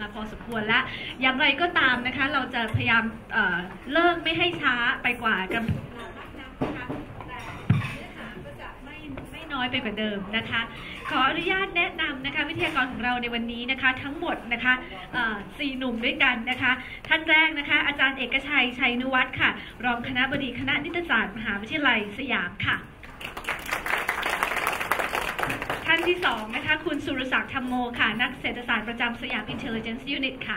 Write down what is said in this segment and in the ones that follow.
มาพอสมควรและอย่างไรก็ตามนะคะเราจะพยายามเลิกไม่ให้ช้าไปกว่ากันนะคะแต่เนื้อหาก็จะไม่น้อยไปกว่าเดิมนะคะขออนุญาตแนะนำนะคะวิทยากรของเราในวันนี้นะคะทั้งหมดนะคะ4 หนุ่มด้วยกันนะคะท่านแรกนะคะอาจารย์เอกชัย ชัยนุวัฒน์ค่ะรองคณบดีคณะนิติศาสตร์มหาวิทยาลัยสยามค่ะท่านที่2นะคะคุณสุรศักดิ์ธรรมโมค่ะนักเศรษฐศาสตร์ประจำสยาม Intelligence Unit ค่ะ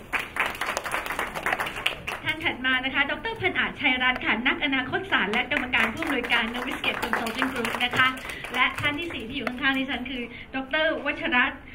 ท่านถัดมานะคะดร.พันอาจ ชัยรัตน์ค่ะนักอนาคตศาสตร์และกรรมการผู้อำนวยการ Noviscape Consulting Group นะคะและท่านที่4ที่อยู่ข้างๆดิฉันคือดร.วัชรัตน์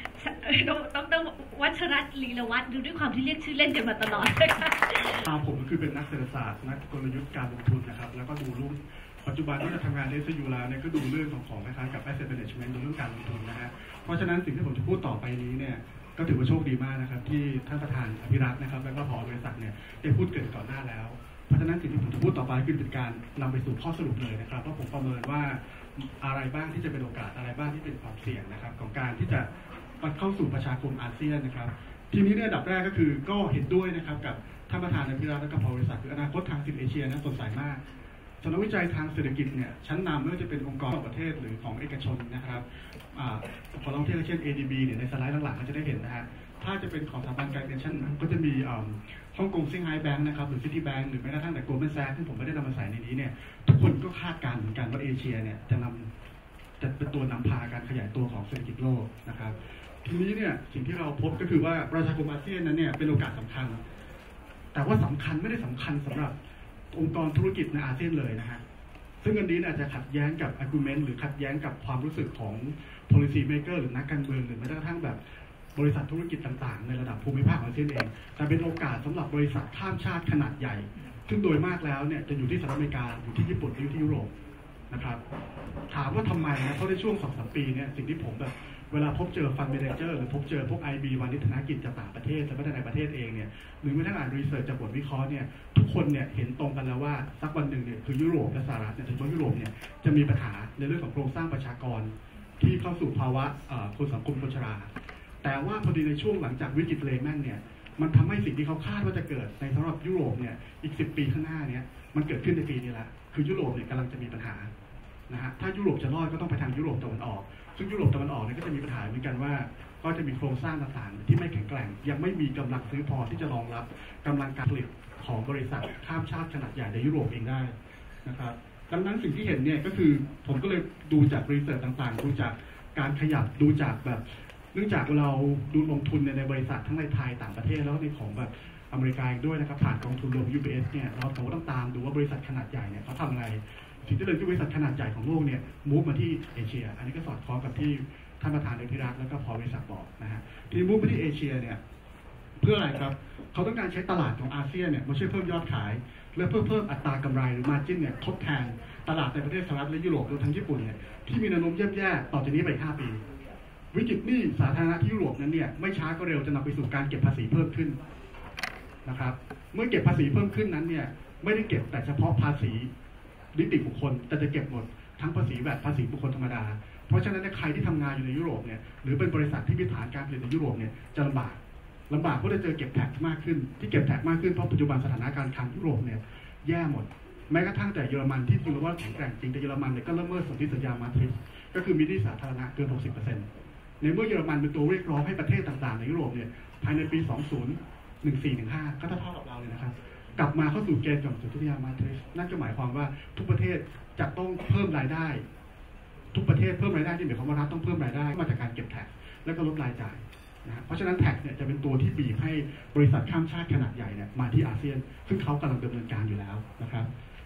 ลีลวัฒน์ดูด้วยความที่เรียกชื่อเล่นกันมาตลอดนะคะผมก็คือเป็นนักเศรษฐศาสตร์นักกลยุทธ์การลงทุนนะครับแล้วก็ดูรุ่นปัจจุบันที่จะทำงานในSUแล้วเนี่ยก็ดูเรื่องของคล้ายๆกับ asset management ดูเรื่องการลงทุนนะฮะเพราะฉะนั้นสิ่งที่ผมจะพูดต่อไปนี้เนี่ยก็ถือว่าโชคดีมากนะครับที่ท่านประธานอภิรักษ์นะครับแล้วก็ผอบริษัทเนี่ยได้พูดเกินก่อนหน้าแล้วเพราะฉะนั้นสิ่งที่ผมจะพูดต่อไปคือเป็นการนำไปสู่ข้อสรุปเลยนะครับเพราะผมประเมินว่าอะไรบ้างที่จะเป็นโอกาสอะไรบ้างที่เป็นความเสี่ยงนะครับของการที่จะเข้าสู่ประชาคมอาเซียนนะครับทีนี้เนี่ยอันดับแรกก็คือก็เห็นด้วยนะครับกับท่านประธานอภิรักษ์และก็ผอบริษัทคืออนาคตทางเอเชียนะสดใสมากสำนักวิจัยทางเศรษฐกิจเนี่ยชั้นนำไม่ว่าจะเป็นองค์กรประเทศหรือของเอกชนนะครับขอลองเทียบเช่น ADB เนี่ยในสไลด์หลังๆก็จะได้เห็นนะฮะถ้าจะเป็นของสถาบันการเงินชั้นนำก็จะมีฮ่องกงเซี่ยงไฮ้แบงก์นะครับหรือซิตี้แบงก์หรือแม้กระทั่งแต่ Goldman Sachs ซึ่งผมไม่ได้นำมาใส่ในนี้เนี่ยทุกคนก็คาดการณ์เหมือนกันว่าเอเชียเนี่ยจะเป็นตัวนำพาการขยายตัวของเศรษฐกิจโลกนะครับทีนี้เนี่ยสิ่งที่เราพบก็คือว่าประชาคมอาเซียนนั้นเนี่ยเป็นโอกาสสำคัญแต่ว่าสำคัญไม่ได้สำคัญสำหรับองค์กรธุรกิจในอาเซียนเลยนะฮะซึ่งอันนี้อาจจะขัดแย้งกับ argument หรือขัดแย้งกับความรู้สึกของ policy maker หรือนักการเมืองหรือแม้กระทั่งแบบบริษัทธุรกิจต่างๆในระดับภูมิภาคอาเซียนเองแต่เป็นโอกาสสำหรับบริษัทข้ามชาติขนาดใหญ่ซึ่งโดยมากแล้วเนี่ยจะอยู่ที่สหรัฐอเมริกาอยู่ที่ญี่ปุ่นอยู่ที่ยุโรปนะครับถามว่าทำไมนะเพราะในช่วง 2-3 ปีเนี่ยสิ่งที่ผมแบบเวลาพบเจอฟันเมเนเจอร์หรือพบเจอพวก IB วานิชธนกิจจากต่างประเทศและไม่ได้ในประเทศเองเนี่ยหรือแม้กระทั่งอ่านรีเสิร์ชจากบทวิเคราะห์เนี่ยทุกคนเนี่ยเห็นตรงกันแล้วว่าสักวันหนึ่งเนี่ยคือยุโรปและสหรัฐเนี่ยโดยเฉพาะยุโรปเนี่ยจะมีปัญหาในเรื่องของโครงสร้างประชากรที่เข้าสู่ภาวะคนสังคมคนชราแต่ว่าพอดีในช่วงหลังจากวิกฤตเลแมนเนี่ยมันทำให้สิ่งที่เขาคาดว่าจะเกิดในสำหรับยุโรปเนี่ยอีก10 ปีข้างหน้าเนี่ยมันเกิดขึ้นในปีนี้แล้วคือยุโรปเนี่ยกำลังจะมีปัญหานะฮะถ้ายุโรปจะรอดก็ต้องไปทางยุโรปตะวันออกซึ่งยุโรปตะวันออกเนี่ยก็จะมีปัญหาเหมือนกันว่าก็จะมีโครงสร้างต่างๆที่ไม่แข็งแกร่งยังไม่มีกำลังซื้อพอที่จะรองรับกำลังการผลิตของบริษัทข้ามชาติขนาดใหญ่ในยุโรปเองได้นะครับดังนั้นสิ่งที่เห็นเนี่ยก็คือผมก็เลยดูจากรีเสิร์ชต่างๆดูจากการขยับดูจากแบบเนื่องจากเราดูลงทุนในบริษัททั้งในไทยต่างประเทศแล้วก็ในของแบบอเมริกาด้วยนะครับผ่านกองทุนรวม UBS เนี่ยเราต้องตามดูว่าบริษัทขนาดใหญ่เนี่ยเขาทำอะไรสิ่งที่เลยที่บริษัทขนาดใหญ่ของโลกเนี่ยมูฟมาที่เอเชียอันนี้ก็สอดคล้องกับที่ท่านประธานอภิรักษ์แล้วก็พอบริษัทบอกนะฮะทีมูฟมาที่เอเชียเนี่ยเพื่ออะไรครับเขาต้องการใช้ตลาดของอาเซียนเนี่ยมาช่วยเพิ่มยอดขายและเพิ่มอัตรากำไรหรือ margin เนี่ยทดแทนตลาดในประเทศสหรัฐและยุโรปรวมทั้งญี่ปุ่นเนี่ยที่มีแนวโน้มแย่ๆต่อจากนี้ไป5 ปีวิกฤตหนี้สาธารณะที่ยุโรปนั้นเนี่ยไม่ช้าก็เร็วจะนำไปสู่การเก็บภาษีเพิ่มขึ้นนะครับเมื่อเก็บภาษีเพิ่มขึ้นนั้นเนี่ยไม่ได้เก็บแต่เฉพาะภาษีนิติบุคคลแต่จะเก็บหมดทั้งภาษีแบบภาษีบุคคลธรรมดาเพราะฉะนั้นใครที่ทำงานอยู่ในยุโรปเนี่ยหรือเป็นบริษัทที่มีฐานการผลิตในยุโรปเนี่ยจะลำบากเพราะจะเจอเก็บแท็กมากขึ้นที่เก็บแท็กมากขึ้นเพราะปัจจุบันสถานการณ์การยุโรปเนี่ยแย่หมดแม้กระทั่งแต่เยอรมันที่ดูว่าแข็งแกร่งจริงแต่เยอรมันเนี่ยก็ละเมิดสนธิสัญญามาทริสก็คือมีหนี้สาธารณะเกิน 60%ในเมื่อเยอรมันเป็นตัวเรียกร้องให้ประเทศต่างๆในยุโรปเนี่ยภายในปี 2014-15 ก็เท่ากับเราเลยนะครับกลับมาเข้าสู่เกณฑ์ของสนธิสัญญามาทริสนั่นก็หมายความว่าทุกประเทศจะต้องเพิ่มรายได้ทุกประเทศเพิ่มรายได้ที่หมายความว่ารัฐต้องเพิ่มรายได้มาจากการเก็บแท็กและก็ลดรายจ่ายนะเพราะฉะนั้นแท็กเนี่ยจะเป็นตัวที่บีบให้บริษัทข้ามชาติขนาดใหญ่เนี่ยมาที่อาเซียนซึ่งเขากำลังดำเนินการอยู่แล้วนะครับ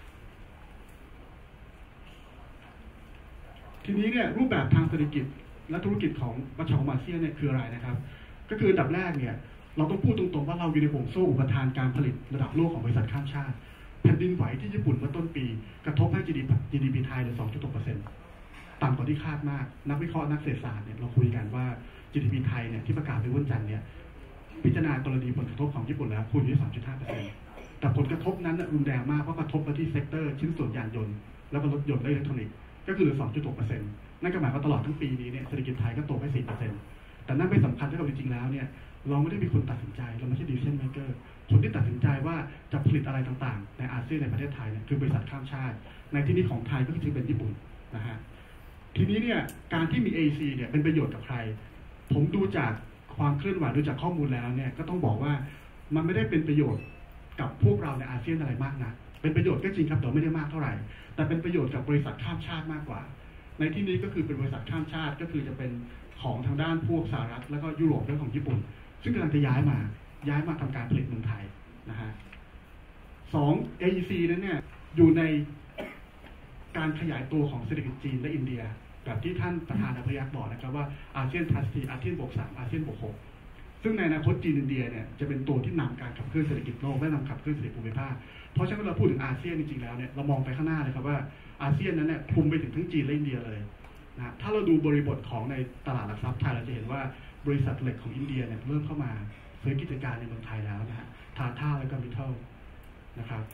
ทีนี้เนี่ยรูปแบบทางเศรษฐกิจและธุรกิจของประชาคมอาเซียนเนี่ยคืออะไรนะครับก็คืออันดับแรกเนี่ยเราต้องพูดตรงๆว่าเราอยู่ในห่วงโซ่อุปทานการผลิตระดับโลกของบริษัทข้ามชาติแผ่นดินไหวที่ญี่ปุ่นเมื่อต้นปีกระทบให้ GDP ไทยเหลือ 2.6%ต่ำกว่าที่คาดมากนักวิเคราะห์นักเศรษฐศาสตร์เนี่ยเราคุยกันว่า GDP ไทยเนี่ยที่ประกาศไปวันจันทร์เนี่ยพิจารณากรณีผลกระทบของญี่ปุ่นแล้วคูณที่ 3.5% แต่ผลกระทบนั้นรุนแรงมากเพราะกระทบไปที่เซกเตอร์ชิ้นส่วนยานยนต์แล้วก็รถยนต์และอิเล็กทรอนิกส์ก็คือเหลือ 2.6% นั่นก็หมายความว่าตลอดทั้งปีนี้เนี่ยเศรษฐกิจไทยก็โตแค่ 4% แต่นั่นไม่สำคัญที่เราจริงๆแล้วเนี่ยเราไม่ได้เป็นคนตัดสินใจเราไม่ใช่ decision maker คนที่ตัดสินใจว่าจะผลิตอะไรต่างๆในอาเซียนในประเทศไทยเนี่ยคือบริษัทข้ามชาติในที่นี้ของไทยก็คือเป็นญี่ปุ่นนะฮะทีนี้เนี่ยการที่มี AEC เนี่ยเป็นประโยชน์กับใครผมดูจากความเคลื่อนไหวดูจากข้อมูลแล้วเนี่ยก็ต้องบอกว่ามันไม่ได้เป็นประโยชน์กับพวกเราในอาเซียนอะไรมากนะเป็นประโยชน์ก็จริงครับแต่ไม่ได้มากเท่าไหร่แต่เป็นประโยชน์กับบริษัทข้ามชาติมากกว่าในที่นี้ก็คือเป็นบริษัทข้ามชาติก็คือจะเป็นของทางด้านพวกสหรัฐแล้วก็ยุโรปและของญี่ปุ่นซึ่งกำลังจะย้ายมาทำการผลิตเมืองไทยนะฮะ2 AEC นั้นเนี่ยอยู่ในการขยายตัวของเศรษฐกิจจีนและอินเดียแบบที่ท่านประธานอภิยักษ์บอกนะครับว่าอาเซียน +3 อาเซียน+3อาเซียน+6ซึ่งในอนาคตจีนอินเดียเนี่ยจะเป็นตัวที่นำการขับเคลื่อนเศรษฐกิจโลกและนำขับเคลื่อนเศรษฐกิจภูมิภาคเพราะฉะนั้นเราพูดถึงอาเซียนจริงๆแล้วเนี่ยเรามองไปข้างหน้าเลยครับว่าอาเซียนนั้นเนี่ยคลุมไปถึงทั้งจีนและอินเดียเลยนะถ้าเราดูบริบทของในตลาดหลักทรัพย์ไทยเราจะเห็นว่าบริษัทเหล็กของอินเดียเนี่ยเริ่มเข้ามาซื้อกิจการในเมืองไทยแล้วนะฮะทาท่าและก็มิทเทิลนะครับ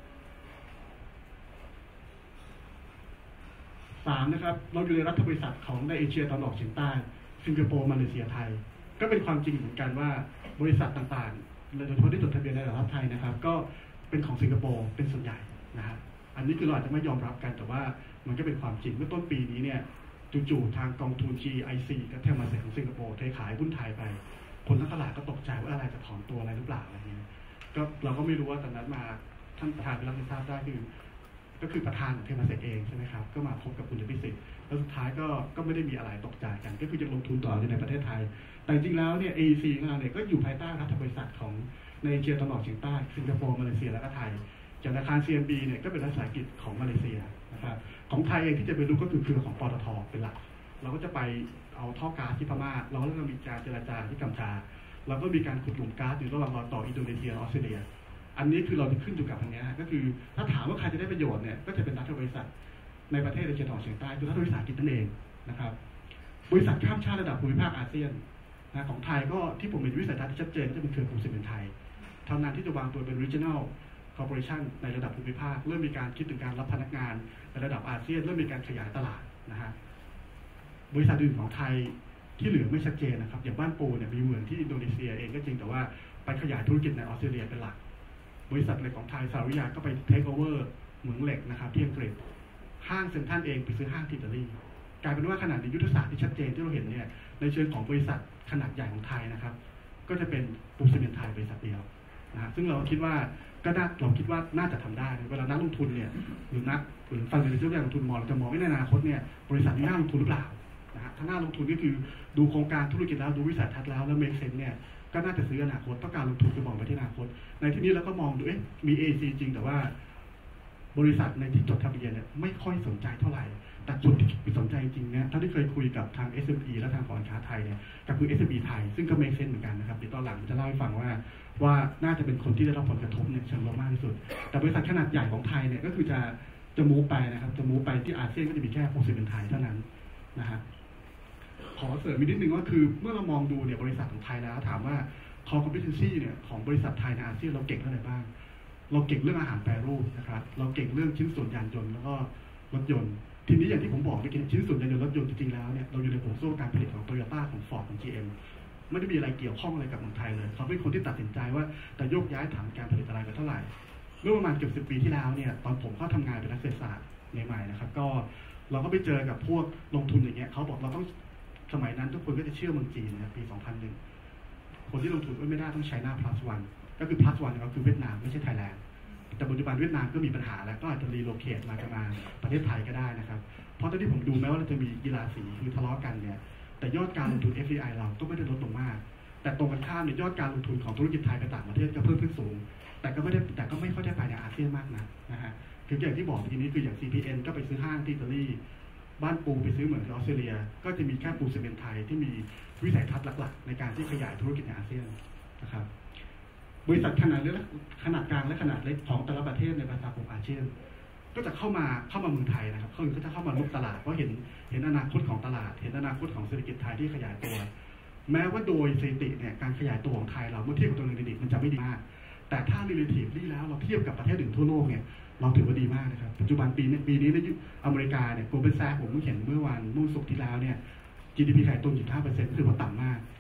3นะครับเราอยู่ในรัฐบริษัทของในเอเชียตะวันออกเฉียงใต้สิงคโปร์มาเลเซียไทยก็เป็นความจริงเหมือนกันว่าบริษัทต่างๆโดยเฉพาะที่จดทะเบียนในตลาดไทยนะครับก็เป็นของสิงคโปร์เป็นส่วนใหญ่นะฮะอันนี้คือเราอาจจะไม่ยอมรับกันแต่ว่ามันก็เป็นความจริงเมื่อต้นปีนี้เนี่ยจู่ๆทางกองทุน GIC ก็เทมาเซ็ตของสิงคโปร์เทขายหุ้นไทยไปคนทั้งตลาดก็ตกใจว่าอะไรจะถอนตัวอะไรหรือเปล่าอะไรเงี้ยก็เราก็ไม่รู้ว่าตอนนั้นมาท่านประธานไปรับทราบได้ก็คือประธานของเทมาเซ็ตเองใช่ไหมครับก็มาพบกับคุณพิสิทธิ์แล้วสุดท้ายก็ไม่ได้มีอะไรตกใจกันก็คือยังลงทุนต่ออยู่ในประเทศไทยแต่จริงแล้วเนี่ย AEC ของเราเนี่ยก็อยู่ภายใต้รัฐบริษัทของในเอเชียตะวันออกเฉียงใต้สิงคโปร์มาเลเซียและก็ไทยจากธนาคาร CMB เนี่ยก็เป็นรัฐวิสาหกิจของมาเลเซียนะครับของไทยเองที่จะไปรู้ก็คือเครือของปตทเป็นหลักเราก็จะไปเอาท่อก๊าซที่พม่าเราก็เริ่มมีการเจรจาที่กัมพูชาเราก็มีการขุดหลุมก๊าซอยู่ระหว่างเราต่ออินโดนีเซียและออสเตรเลียอันนี้คือเราจะขึ้นอยู่กับทางนี้ก็คือถ้าถามว่าใครจะได้ประโยชน์เนี่ยก็จะเป็นรัฐบริษัทในประเทศเอเชียตะวันออกเฉียงใต้คือรัฐวิสาหกิจนั่นเองนะครับบริษัทข้ามชาติระดับภูมิภาคอาเซียนนะของไทยก็ที่ผมเห็นวิสัยทัศน์ที่ชัดเจนก็จะเป็นเครือปูนซีเมนต์ไทยทำงานที่จะวางตัวเป็น regional corporation ในระดับภูมิภาคเริ่มมีการคิดถึงการรับพนักงานในระดับอาเซียนเริ่มมีการขยายตลาดนะฮะบริษัทอื่นของไทยที่เหลือไม่ชัดเจนนะครับอย่างบ้านปูเนี่ยมีเหมืองที่อินโดนีเซียเองก็จริงแต่ว่าไปขยายธุรกิจในออสเตรเลียเป็นหลักบริษัทเหล็กของไทยสาวิยาก็ไปเทคโอเวอร์เหมืองเหล็กนะครับที่อังกฤษห้างเซ็นทรัลเองไปซื้อห้างที่อิตาลีกลายเป็นว่าขนาดในยุทธศาสตร์ที่ชัดเจนที่เราเห็นเนี่ยในเชิงของบริษัทขนาดใหญ่ของไทยนะครับก็จะเป็นปูนซีเมนต์ไทยบริษัทเดียวนะซึ่งเราคิดว่าน่าจะทำได้เวลานักลงทุนเนี่ยหรือฟันเดอร์เจ้าอย่างลงทุนมองเราจะมองว่าในอนาคตเนี่ยบริษัทนี้น่าลงทุนหรือเปล่านะฮะถ้าน่าลงทุนก็คือดูโครงการธุรกิจแล้วดูวิสัยทัศน์แล้วเมคเซนส์เนี่ยก็น่าจะซื้ออนาคตต้องการลงทุนคือมองไปที่อนาคตในที่นี้เราก็มองดูมี AEC จริงแต่ว่าบริษัทในที่จดทะเบียนเนี่ยไม่ค่อยสนใจเท่าไหร่แต่จุดที่สนใจจริงเนี่ยถ้าที่เคยคุยกับทาง SME และทางการค้าไทยเนี่ยก็คือ SME ไทยซึ่งก็เมคเซนส์เหมือนกันนะครับเดี๋ยวตอนหลังจะเล่าให้ฟังว่าน่าจะเป็นคนที่ได้รับผลกระทบเนี่ยเชิงลบมากที่สุดแต่บริษัทขนาดใหญ่ของไทยเนี่ยก็คือจะมูฟไปนะครับจะมูฟไปที่อาเซียนก็จะมีแค่60เป็นไทยเท่านั้นนะฮะขอเสริมอีกนิดนึงว่าคือเมื่อเรามองดูเนี่ยบริษัทของไทยแล้วถามว่า core competency เนี่ยของบริษัทไทยในอาเซียนเราเก่งเรื่องอะไรบ้างเราเก่งเรื่องอาหารแปรรูปนะครับเราเก่งเรื่องชิ้นส่วนยานยนต์แล้วก็รถยนต์ทีนี้อย่างที่ผมบอกเมื่อกี้ชิ้นส่วนยานยนต์รถยนต์จริงๆแล้วเนี่ยเราอยู่ในห่วงโซ่การผลิตของ Toyota ของ Ford ของ GM ไม่ได้มีอะไรเกี่ยวข้องอะไรกับเมืองไทยเลยเขาเป็นคนที่ตัดสินใจว่าจะโยกย้ายฐานการผลิตอะไรไปเท่าไหร่เมื่อประมาณเกือบ10 ปีที่แล้วเนี่ยตอนผมเข้าทำงานเป็นนักเศรษฐศาสตร์ใหม่ๆนะครับก็เราก็ไปเจอกับพวกลงทุนอย่างเงี้ยเขาบอกเราต้องสมัยนั้นทุกคนก็จะเชื่อเมืองจีนนะปี 2001 คนที่ลงทุนไม่ได้ต้อง China Plus One ก็คือ Plus One ก็คือเวียดนามไม่ใช่ไทยแลนด์แต่ปัจจุบันเวียดนามก็มีปัญหาแล้วก็อาจจะรีโลเคทมาประเทศไทยก็ได้นะครับเพราะตอนที่ผมดูแม้ว่าเราจะมีกีฬาสีคือทะเลาะกันเนี่ยแต่ยอดการลงทุน FDI เราก็ไม่ได้ลดลงมากแต่ตรงกันข้ามเนี่ยยอดการลงทุนของธุรกิจไทยไปต่างประเทศก็เพิ่มขึ้นสูงแต่ก็ไม่ค่อยได้ไปในอาเซียนมากนะฮะคืออย่างที่บอกทีนี้คืออย่าง CPN ก็ไปซื้อห้างที่อิตาลีบ้านปูไปซื้อเหมืองที่ออสเตรเลียก็จะมีแค่ปูนซีเมนต์ไทยที่มีวิสัยทัศน์หลักๆในการที่ขยายธุรกิจในอาเซียนนะครับบริษัทขนาดเล็กขนาดกลางและขนาดเล็กของแต่ละประเทศในประชาคมอาเซียนก็จะเข้ามาเมืองไทยนะครับเขาจะเข้ามาลุกตลาดเพราะเห็นอนาคตของตลาดเห็นอนาคตของเศรษฐกิจไทยที่ขยายตัวแม้ว่าโดยสถิติเนี่ยการขยายตัวของไทยเราเมื่อเทียบกับตัวอื่นมันจะไม่ดีมากแต่ถ้า relatively แล้วเราเทียบกับประเทศอื่นทั่วโลกเนี่ยเราถือว่าดีมากนะครับปัจจุบันปีนี้ในอเมริกาเนี่ย Goldman Sachs ผมเพิ่งเห็นเมื่อศุกร์ที่แล้วเนี่ย GDP ขยายตัว 0.5% คือว่าต่ำมาก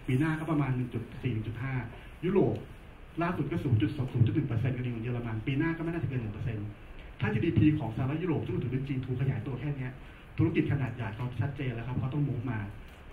ปีหน้าก็ประมาณ 1.4-1.5 ยุโรปล่าสุดก็ 0.1% กันเองของเยอรมันปีหน้าก็ไม่น่าจะเกิน 1%ถ้า GDP ของสหรัฐยุโรปซึ่งถือเป็น G2 ขยายตัวแค่นี้ธุรกิจขนาดใหญ่เขาชัดเจนแล้วครับเขาต้องมุ่งมา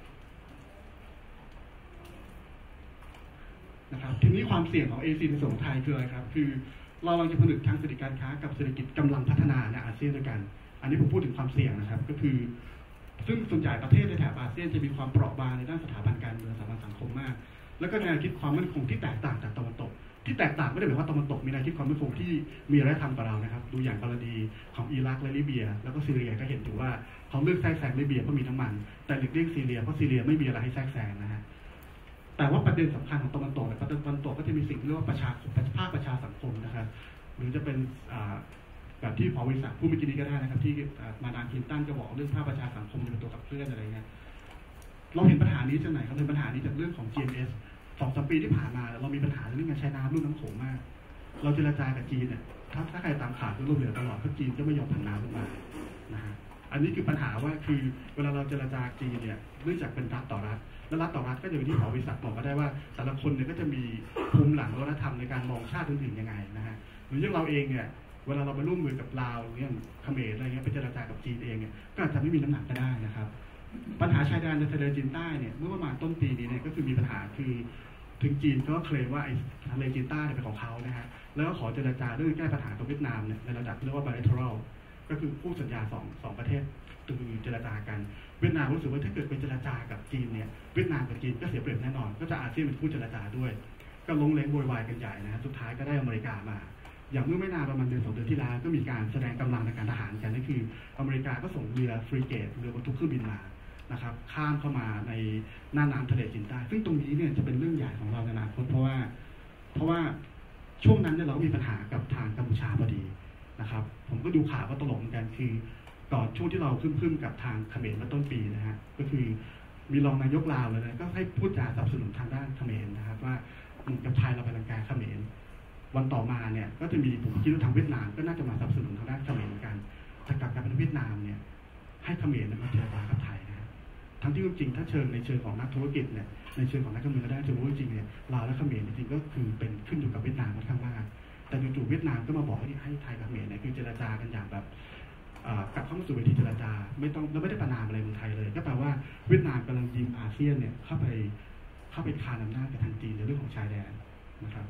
นะครับทีนี้ความเสี่ยงของ ASEAN ในส่วนของไทยคืออะไรครับคือเรากำลังจะผนึกทางเศรษฐกิจการค้ากับเศรษฐกิจกำลังพัฒนาในอาเซียนด้วยกันอันนี้ผมพูดถึงความเสี่ยงนะครับก็คือซึ่งส่วนใหญ่ประเทศในแถบอาเซียนจะมีความเปราะบางในด้านสถาบันการเมืองสถาบันสังคมมากแล้วก็แนวคิดความมั่นคงที่แตกต่างจากตะวันตกที่แตกต่างไม่ได้หมายว่าตะวันตกมีแนวคิดความมั่นคงที่มีอารยธรรมกว่าเรานะครับดูอย่างกรณีของอิรักและลิเบียแล้วก็ซีเรียก็เห็นถึงว่าเขาเลือกแทรกแซงลิเบียเพราะมีน้ำมันแต่หลีกเลี่ยงซีเรียเพราะซีเรียไม่มีอะไรให้แทรกแซงนะฮะแต่ว่าประเด็นสำคัญของตะวันตกเนี่ยตะวันตกก็จะมีสิ่งที่เรียกว่าภาคประชาสังคมนะครับหรือจะเป็นแบบที่ผอ.วิศักดิ์ผู้เมื่อกี้นี้ก็ได้นะครับที่มาดามคลินตันก็บอกเรื่องภาคประชาสังคมจะเป็นตัวขับเคลื่อนอะไรเงี้ยเราเห็นปัญหานี้จากไหนครับเป็นปัญหานี้จากเรื่องของ GMS 2-3 ปีที่ผ่านมาเรามีปัญหาเรื่องการใช้น้ำลุ่มน้ำโขงมากเราเจรจากับจีนเนี่ยถ้าใครตามข่าวก็รู้เหลือตลอดเพราะจีนก็ไม่ยอมผันน้ำลงมานะฮะอันนี้คือปัญหาว่าคือเวลาเราเจรจาจีนเนี่ยเนื่องจากเป็นรัฐต่อรัฐและรัฐต่อรัฐก็อย่างที่ผอ.วิศักดิ์บอกก็ได้ว่าแต่ละคนเนี่ยก็จะมีภูมิหลังวัฒนธรรมในการมองชาติอื่นๆยังไงนะฮะหรืออย่างเราเองเนี่ยเวลาเราไปร่วมมือกับลาวเรื่องเขมรอะไรเงี้ยไปเจรจากับจีนเองเนี่ยก็อาจจะไม่มีน้ำหนักก็ได้นะครับปัญหาชายแดนในทะเลจีนใต้เนี่ยเมื่อประมาณต้นปีนี้เนี่ยก็คือมีปัญหาคือถึงจีนก็เคลมว่าไอ้ทะเลจีนใต้เป็นของเขานะฮะแล้วก็ขอเจรจาเรื่องแก้ปัญหาตรงเวียดนามเนี่ยในระดับเรียกว่า bilateral ก็คือคู่สัญญาสองประเทศเจรจากันเวียดนามรู้สึกว่าถ้าเกิดไปเจรจากับจีนเนี่ยเวียดนามกับจีนก็เสียเปรียบแน่นอนก็จะอาเซียนเป็นคู่เจรจาด้วยก็ลงเล้งโวยวายกันใหญ่นะฮะสุดท้ายก็ได้อเมริกามาอย่างเมื่อไม่นานประมาณเดือน2 เดือนที่แล้วก็มีการแสดงกำลังในการทหารกันนั่นคืออเมริกาก็ส่งเรือฟรีเกตเรือบรรทุกเครื่องบินมานะครับข้ามเข้ามาในน่านน้ำทะเลจีนใต้ซึ่งตรงนี้เนี่ยจะเป็นเรื่องใหญ่ของเราในอนาคตเพราะว่าช่วงนั้นเนี่ยเรามีปัญหากับทางกัมพูชาพอดีนะครับผมก็ดูข่าวว่าตลกเหมือนกันคือก่อนช่วงที่เราขึ้นกับทางเขมรเมื่อต้นปีนะฮะก็คือมีรองนายกลาวเลยนะก็ให้พูดจาสนับสนุนทางด้านเขมรนะครับว่ากับไทยเราไปรังแกเขมรวันต่อมาเนี่ยก็จะมีผมคิดว่าทางเวียดนามก็น่าจะมาสนับสนุนทางด้านเขมรเหมือนกันแต่กลับกลายเป็นเวียดนามเนี่ยให้เขมรมาเจรจากับไทยนะทั้งที่จริงถ้าเชิงในเชิงของนักธุรกิจเนี่ยในเชิงของนักการเมืองก็ได้เชิงว่าจริงเนี่ยลาวและเขมรจริงก็คือเป็นขึ้นอยู่กับเวียดนามค่อนข้างมากแต่จู่ๆเวียดนามก็มาบอกให้ไทยกับเขมรเนี่ยคือเจรจากันอย่างแบบกลับเข้ามาสู่เวทีเจรจาไม่ได้ประนามอะไรเมืองไทยเลยก็แปลว่าเวียดนามกำลังยิงอาเซียนเนี่ยเข้าไปคานอำนาจกับทางจีนในเรื่องของชายแดนนะครับ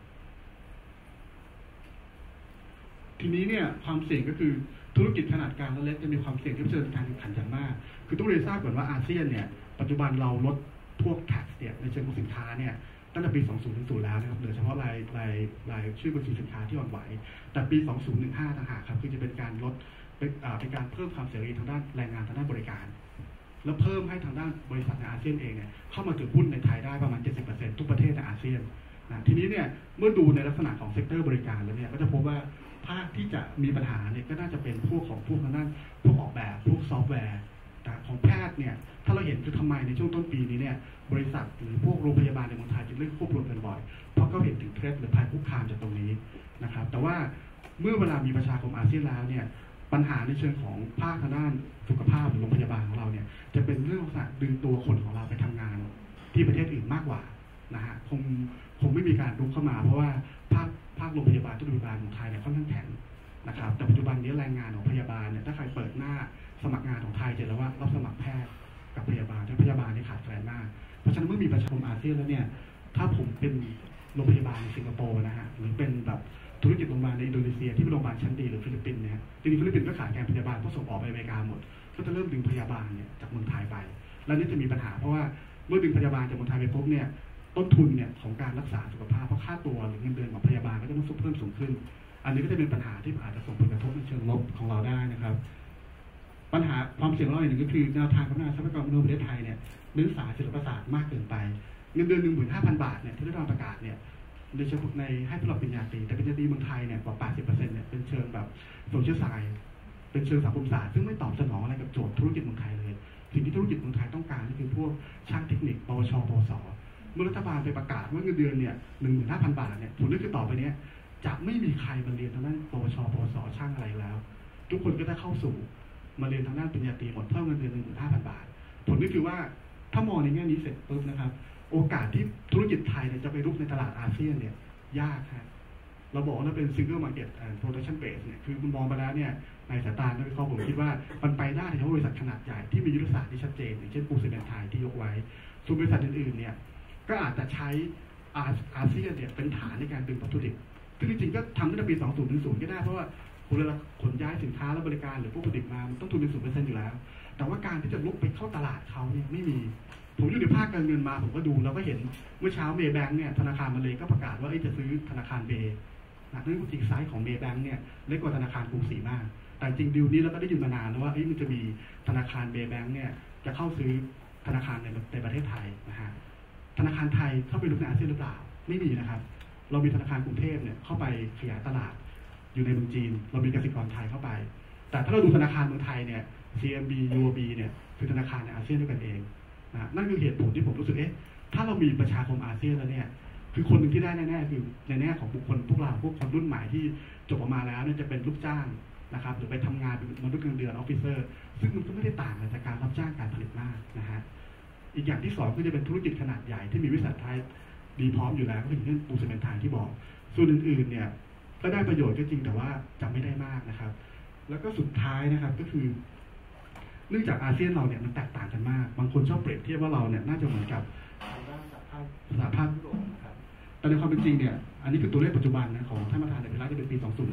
ทีนี้เนี่ยความเสี่ยงก็คือธุรกิจขนาดกลางและเล็กจะมีความเสี่ยงที่เผชิญการแข่งขันอย่างมากคือต้องเรียนทราบก่อนว่าอาเซียนเนี่ยปัจจุบันเราลดพวก tax เนี่ยในเชิงของสินค้าเนี่ยตั้งแต่ปี 2010 แล้วนะครับเหลือเฉพาะรายชื่อบัญชีสินค้าที่อ่อนไหวแต่ปี 2015 ต่างหากครับคือจะเป็นการลดเป็นการเพิ่มความเสรีทางด้านแรงงานทางด้านบริการแล้วเพิ่มให้ทางด้านบริษัทในอาเซียนเองเนี่ยเข้ามาถือหุ้นในไทยได้ประมาณ 70% ทุกประเทศในอาเซียนนะทีนี้เนี่ยเมื่อดูในลักษณะของเซกเตอร์บริการแล้วเนี่ยก็จะพบว่าภาคที่จะมีปัญหาเนี่ยก็น่าจะเป็นพวกทางด้านพวกออกแบบพวกซอฟต์แวร์แต่ของแพทย์เนี่ยถ้าเราเห็นคือทำไมในช่วงต้นปีนี้เนี่ยบริษัทหรือพวกโรงพยาบาลในเมืองไทยจึงเลือกควบรวมกันบ่อยเพราะเขาเห็นถึงเทรดหรือภัยคุกคามจากตรงนี้นะครับแต่ว่าเมื่อเวลามีประชาคมอาเซียนแล้วเนี่ยปัญหาในเชิงของภาคทางด้านสุขภาพหรือโรงพยาบาลของเราเนี่ยจะเป็นเรื่องของการดึงตัวคนของเราไปทำงานที่ประเทศอื่นมากกว่านะฮะคงไม่มีการรุกเข้ามาเพราะว่าภาคโรงพยาบาลทุกโรงพยาบาลของไทยเนี่ยค่อนข้างแข็งนะครับแต่ปัจจุบันนี้แรงงานของพยาบาลเนี่ยถ้าใครเปิดหน้าสมัครงานของไทยจะเห็นแล้วว่ารับสมัครแพทย์กับพยาบาลที่พยาบาลนี่ขาดแคลนมากเพราะฉะนั้นเมื่อมีประชาคมอาเซียนแล้วเนี่ยถ้าผมเป็นโรงพยาบาลในสิงคโปร์นะฮะหรือเป็นแบบธุรกิจโรงพยาบาลในอินโดนีเซียที่เป็นโรงพยาบาลชั้นดีหรือฟิลิปปินส์เนี่ยจริงๆฟิลิปปินส์ก็ขาดแคลนพยาบาลเพราะส่งออกไปอเมริกาหมดก็จะเริ่มดึงพยาบาลเนี่ยจากเมืองไทยไปแล้วนี่จะมีปัญหาเพราะว่าเมื่อดึงพยาบาลจากเมืองไทยไปปุ๊บเนี่ยต้นทุนเนี่ยของการรักษาสุขภาพเพราะค่าตัวหรือเงินเดือนของพยาบาลก็จะต้องเพิ่มสูงขึ้นอันนี้ก็จะเป็นปัญหาที่อาจจะส่งผลกระทบในเชิงลบของเราได้นะครับปัญหาความเสี่ยงเราอย่างหนึ่งก็คือแนวทางของทรัพยากรมนุษย์ประเทศไทยเนี่ยเนื้อสายศิลปศาสตร์มากเกินไปเงินเดือน 15,000 บาทเนี่ยที่ได้รับประกาศเนี่ยโดยเฉพาะในให้ผู้รับปริญญาตรีแต่ปริญญาตรีเมืองไทยเนี่ยกว่า 80% เนี่ยเป็นเชิงแบบโซเชียลไซน์เป็นเชิงสังคมศาสตร์ซึ่งไม่ตอบสนองอะไรกับโจทย์ธุรกิจเมืองไทยเลยสิ่งที่ธุรกิจเมืองไทยต้องการก็คือพวกช่างเทคนิคปวชปวสเมื่อรัฐบาลไปประกาศว่าเงินเดือนเนี่ย 15,000 บาทเนี่ยผลก็คือต่อไปนี้จะไม่มีใครมาเรียนทางด้านปวชปวสช่างอะไรแล้วทุกคนก็ได้เข้าสู่มาเรียนทางด้านปริญญาตรีหมดเพิ่มเงินเดือน 15,000 บาทผลก็คือว่าถ้ามองในแง่นี้เสร็จปุ๊บนะครับโอกาสที่ธุรกิจไทยเนี่ยจะไปรุกในตลาดอาเซียนเนี่ยยากฮะเราบอกว่าเราเป็น single market and production base เนี่ยคือคุณมองไปแล้วเนี่ยในสายตานักวิเคราะห์ผมคิดว่ามันไปได้เฉพาะบริษัทขนาดใหญ่ที่มียุทธศาสตร์ที่ชัดเจนอย่างเช่นปูซีเมนต์ไทยที่ยกไว้ส่วนบริษัทอื่นๆเนี่ยก็อาจจะใช้อาเซียนเนี่ยเป็นฐานในการดึงวัตถุดิบซึ่งจริงๆก็ทำตั้งแต่ปี 2010 ก็ได้เพราะว่าเวลาขนย้ายสินค้าและบริการหรือพวกวัตถุดิบมามันต้องทุนเป็น 0% อยู่แล้วแต่ว่าการที่จะลุกไปเข้าตลาดเขาเนี่ยไม่มีผมอยู่ในภาคการเงินมาผมก็ดูแล้วก็เห็นเมื่อเช้าเมย์แบงค์เนี่ยธนาคารมาเลยก็ประกาศว่าจะซื้อธนาคารเบย์นั่นคือจริงไซส์ของเมย์แบงค์เนี่ยเล็กกว่าธนาคารกรุงศรีมากแต่จริงดีลนี้เราก็ได้ยินมานานแล้วว่ามันจะมีธนาคารเบย์แบงค์เนี่ยจะเข้าซื้อธนาคารในประเทศไทยนะฮะธนาคารไทยเข้าไปลุกในอาเซียนหรือเปล่าไม่มีนะครับเรามีธนาคารกรุงเทพเนี่ยเข้าไปขยายตลาดอยู่ในเมืองจีนเรามีกสิกรไทยเข้าไปแต่ถ้าเราดูธนาคารเมืองไทยเนี่ย CMB UOB เนี่ยคือธนาคารในอาเซียนด้วยกันเองนะนั่นคือเหตุผลที่ผมรู้สึกถ้าเรามีประชาคมอาเซียนแล้วเนี่ยคือคนหนึ่งที่ได้แน่ๆคือในแง่ของบุคคลพวกเราพวกคนรุ่นใหม่ที่จบออกมาแล้วเนี่ยจะเป็นลูกจ้างนะครับหรือไปทำงานเป็นมนุษย์เงินเดือนออฟฟิเซอร์ซึ่งมันก็ไม่ได้ต่างกันจากการรับจ้างการผลิตมากนะฮะอีกอย่างที่2ก็จะเป็นธุรกิจขนาดใหญ่ที่มีวิสัยทัศน์ดีพร้อมอยู่แล้วก็เป็นเรื่องปูซีเมนต์ไทยที่บอกส่วนอื่นๆเนี่ยก็ได้ประโยชน์ก็จริงแต่ว่าจะไม่ได้มากนะครับแล้วก็สุดท้ายนะครับก็คือเนื่องจากอาเซียนเราเนี่ยมันแตกต่างกันมากบางคนชอบเปรียบเทียบว่าเราเนี่ยน่าจะเหมือนกับสหภาพยุโรปนะครับแต่ในความเป็นจริงเนี่ยอันนี้คือตัวเลขปัจจุบันนะของท่านประธานในพิรัตจะเป็นปี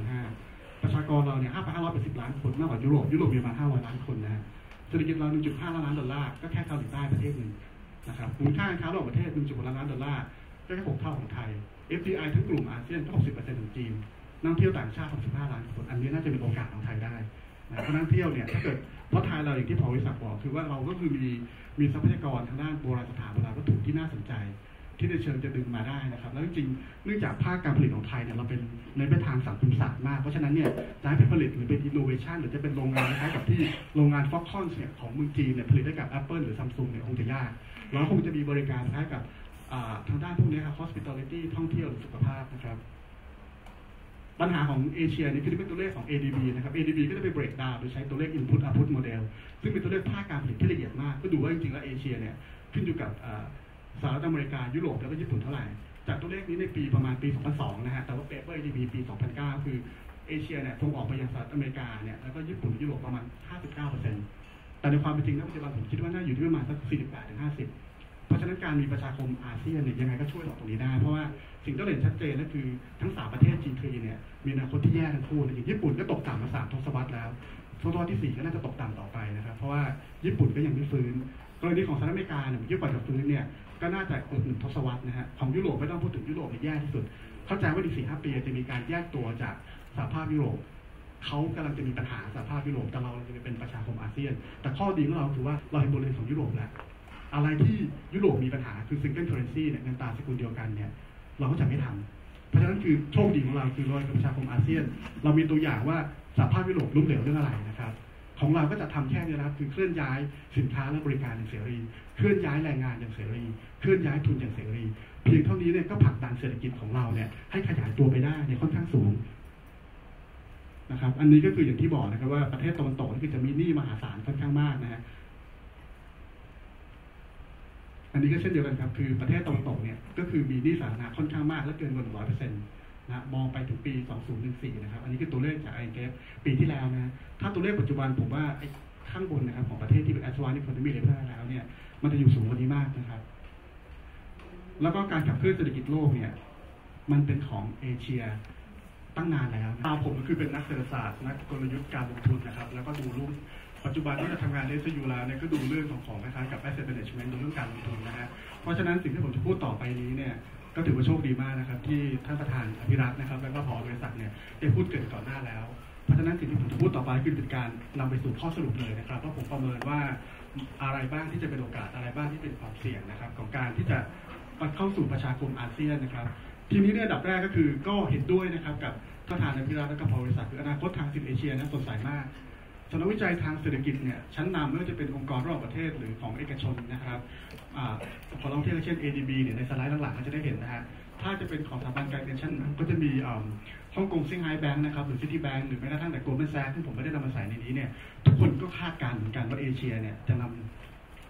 2005 ประชากรเราเนี่ย 5,580 ล้านคนมากกว่ายุโรปมีประมาณ 500 ล้านคนนะฮะเศรษฐกิจเรา 1.5 ล้านดอลลาร์ก็แค่เกาหลีใต้ประเทศหนึ่งนะครับมูลค่าการค้าระหว่างประเทศ 1.6 ล้านดอลลาร์ก็แค่6 เท่าของไทย FDI ทั้งกลุ่มอาเซียนก็ 60% ของจีนนักท่องเที่ยวต่างชาติ 65 ล้านคนอันนี้น่าจะเป็นโอกาสของไทยได้นะเพราะนักท่องเที่ยวเนี่ยถ้าเกิดเพราะไทยเราอย่างที่พอวิศักดิ์บอกคือว่าเราก็คือมีทรัพยากรทางด้านโบราณสถานโบราณวัตถุที่น่าสนใจที่ในเชิงจะดึงมาได้นะครับแล้วจริงๆเนื่องจากภาคการผลิตของไทยเนี่ยเราเป็นในไปทางสังคมศาสตร์มากเพราะฉะนั้นเนี่ยจะให้เป็นผลิตหรือเป็นอินโนเวชันหรือจะเป็นโรงงานคล้ายกับที่โรงงานฟ็อกคอนเนี่ยของเมืองจีนเนี่ยผลิตได้กับ Apple หรือ Samsung เนี่ยคงจะยากแล้วคงจะมีบริการคล้ายกับทางด้านพวกนี้ครับ hospitality ท่องเที่ยวหรือสุขภาพนะครับปัญหาของเอเชียนี่คือเป็นตัวเลขของ ADB นะครับ ADB ก็จะไป break down โดยใช้ตัวเลข input output model ซึ่งเป็นตัวเลขภาคการผลิตที่ละเอียดมากก็ดูว่าจริงๆแล้วเอเชียเนี่ยขึ้นอยู่กับสหรัฐอเมริกายุโรปแล้วก็ญี่ปุ่นเท่าไหร่จากตัวเลขนี้ในปีประมาณปี 2002 นะฮะแต่ว่า paper ADB ปี 2009 คือเอเชียเนี่ยส่งออกไปยังสหรัฐอเมริกาเนี่ยแล้วก็ญี่ปุ่นยุโรปประมาณ 59% แต่ในความเป็นจริงแล้วปัจจุบันผมคิดว่าน่าอยู่ที่ประมาณสัก 48-50 เพราะฉะนั้นการมีประชาคมอาเซียนเนี่ยยังไงก็ช่วยเราตรงนี้ได้เพราะว่าสิ่งที่เราเห็นชัดเจนก็คือทั้ง3ประเทศ G3 เนี่ยมีอนาคตที่แย่ทั้งคู่อย่างญี่ปุ่นก็ตกต่ำมา3 ทศวรรษแล้วทศวรรษที่4ก็น่าจะตกต่ำต่อไปนะครับเพราะว่าญี่ปุ่นก็ยังไม่ฟื้นกรณีของสหรัฐอเมริกาเนี่ยญี่ปุ่นจะฟื้นเนี่ยก็น่าจะเกือบ1 ทศวรรษนะฮะของยุโรปไม่ต้องพูดถึงยุโรปเนี่ยแย่ที่สุดเข้าใจว่าอีก 4-5 ปีจะมีการแยกตัวจากสหภาพยุโรปเขากำลังจะมีปัญหาสหภาพยุโรปแต่เราจะเป็นประชาคมอาเซียนแต่ข้อดีของเราคือว่าเราเห็นบทเรียนของยุโรปแล้วอะไรที่ยุโรปมีปัญหาคือ single currency เนี่ยเงินตราสกุลเดียวกันเนี่ยเราก็จะไม่ทำเพราะฉะนั้นคือโชคดีของเราคือเราเป็นประชาคมอาเซียนเรามีตัวอย่างว่าสหภาพยุโรปล้มเหลวเรื่องอะไรนะครับของเราก็จะทำแค่นี้นะครับคือเคลื่อนย้ายสินค้าและบริการอย่างเสรีเคลื่อนย้ายแรงงานอย่างเสรีเคลื่อนย้ายทุนอย่างเสรีเพียงเท่านี้เนี่ยก็ผลักดันเศรษฐกิจของเราเนี่ยให้ขยายตัวไปได้ในค่อนข้างสูงนะครับอันนี้ก็คืออย่างที่บอกนะครับว่าประเทศตะวันตกนี่จะมีหนี้มหาศาลค่อนข้างมากนะฮะอันนี้ก็เช่นเดียวกันครับคือประเทศตะวันตกเนี่ยก็คือมีหนี้สาธารณะค่อนข้างมากและเกินกว่า 100% นะมองไปถึงปี 2014 นะครับอันนี้คือตัวเลขจาก IMF ปีที่แล้วนะถ้าตัวเลขปัจจุบันผมว่าข้างบนนะครับของประเทศที่เป็น advanced economy level แล้วเนี่ยมันจะอยู่สูงกว่านี้มากนะครับแล้วก็การขับเคลื่อนเศรษฐกิจโลกเนี่ยมันเป็นของเอเชียตั้งนานแล้วผมก็คือเป็นนักเศรษฐศาสตร์นักกลยุทธ์การลงทุนนะครับแล้วก็ดูรูปปัจจุบันที่จะทำงานใน SU แล้วเนี่ยก็ดูเรื่องของคล้ายๆกับ asset management ดูเรื่องการลงทุนนะฮะเพราะฉะนั้นสิ่งที่ผมจะพูดต่อไปนี้เนี่ยก็ถือว่าโชคดีมากนะครับที่ท่านประธานอภิรัตน์นะครับแล้วก็ผอ.บริษัทเนี่ยได้พูดเกินก่อนหน้าแล้วเพราะฉะนั้นสิ่งที่ผมจะพูดต่อไปคือเป็นการนำไปสู่ข้อสรุปเลยนะครับว่าผมประเมินว่าอะไรบ้างที่จะเป็นโอกาสอะไรบ้างที่เป็นความเสี่ยงนะครับของการที่จะเข้าสู่ประชาคมอาเซียนนะครับทีนี้เนี่ยอันดับแรกก็คือก็เห็นด้วยนะครับกับประธานอภิรัตน์และก็ผอ.บริษัทคืออนาคตทางสินเอเชียนั้นสดใสมากสำนักวิจัยทางเศรษฐกิจเนี่ยชั้นนำไม่ว่าจะเป็นองค์กรระหว่างประเทศหรือของเอกชนนะครับของท่องเที่ยวเช่น ADB เนี่ยในสไลด์หลังๆก็จะได้เห็นนะฮะถ้าจะเป็นของสถาบันการเงินชั้นนำก็จะมีฮ่องกงเซี่ยงไฮ้แบงค์นะครับหรือซิตี้แบงค์หรือแม้กระทั่งแต่โกลด์แมนแซคที่ผมไม่ได้นำมาใส่ในนี้เนี่ยทุกคนก็คาดการณ์เหมือนกันว่าเอเชียเนี่ยจะน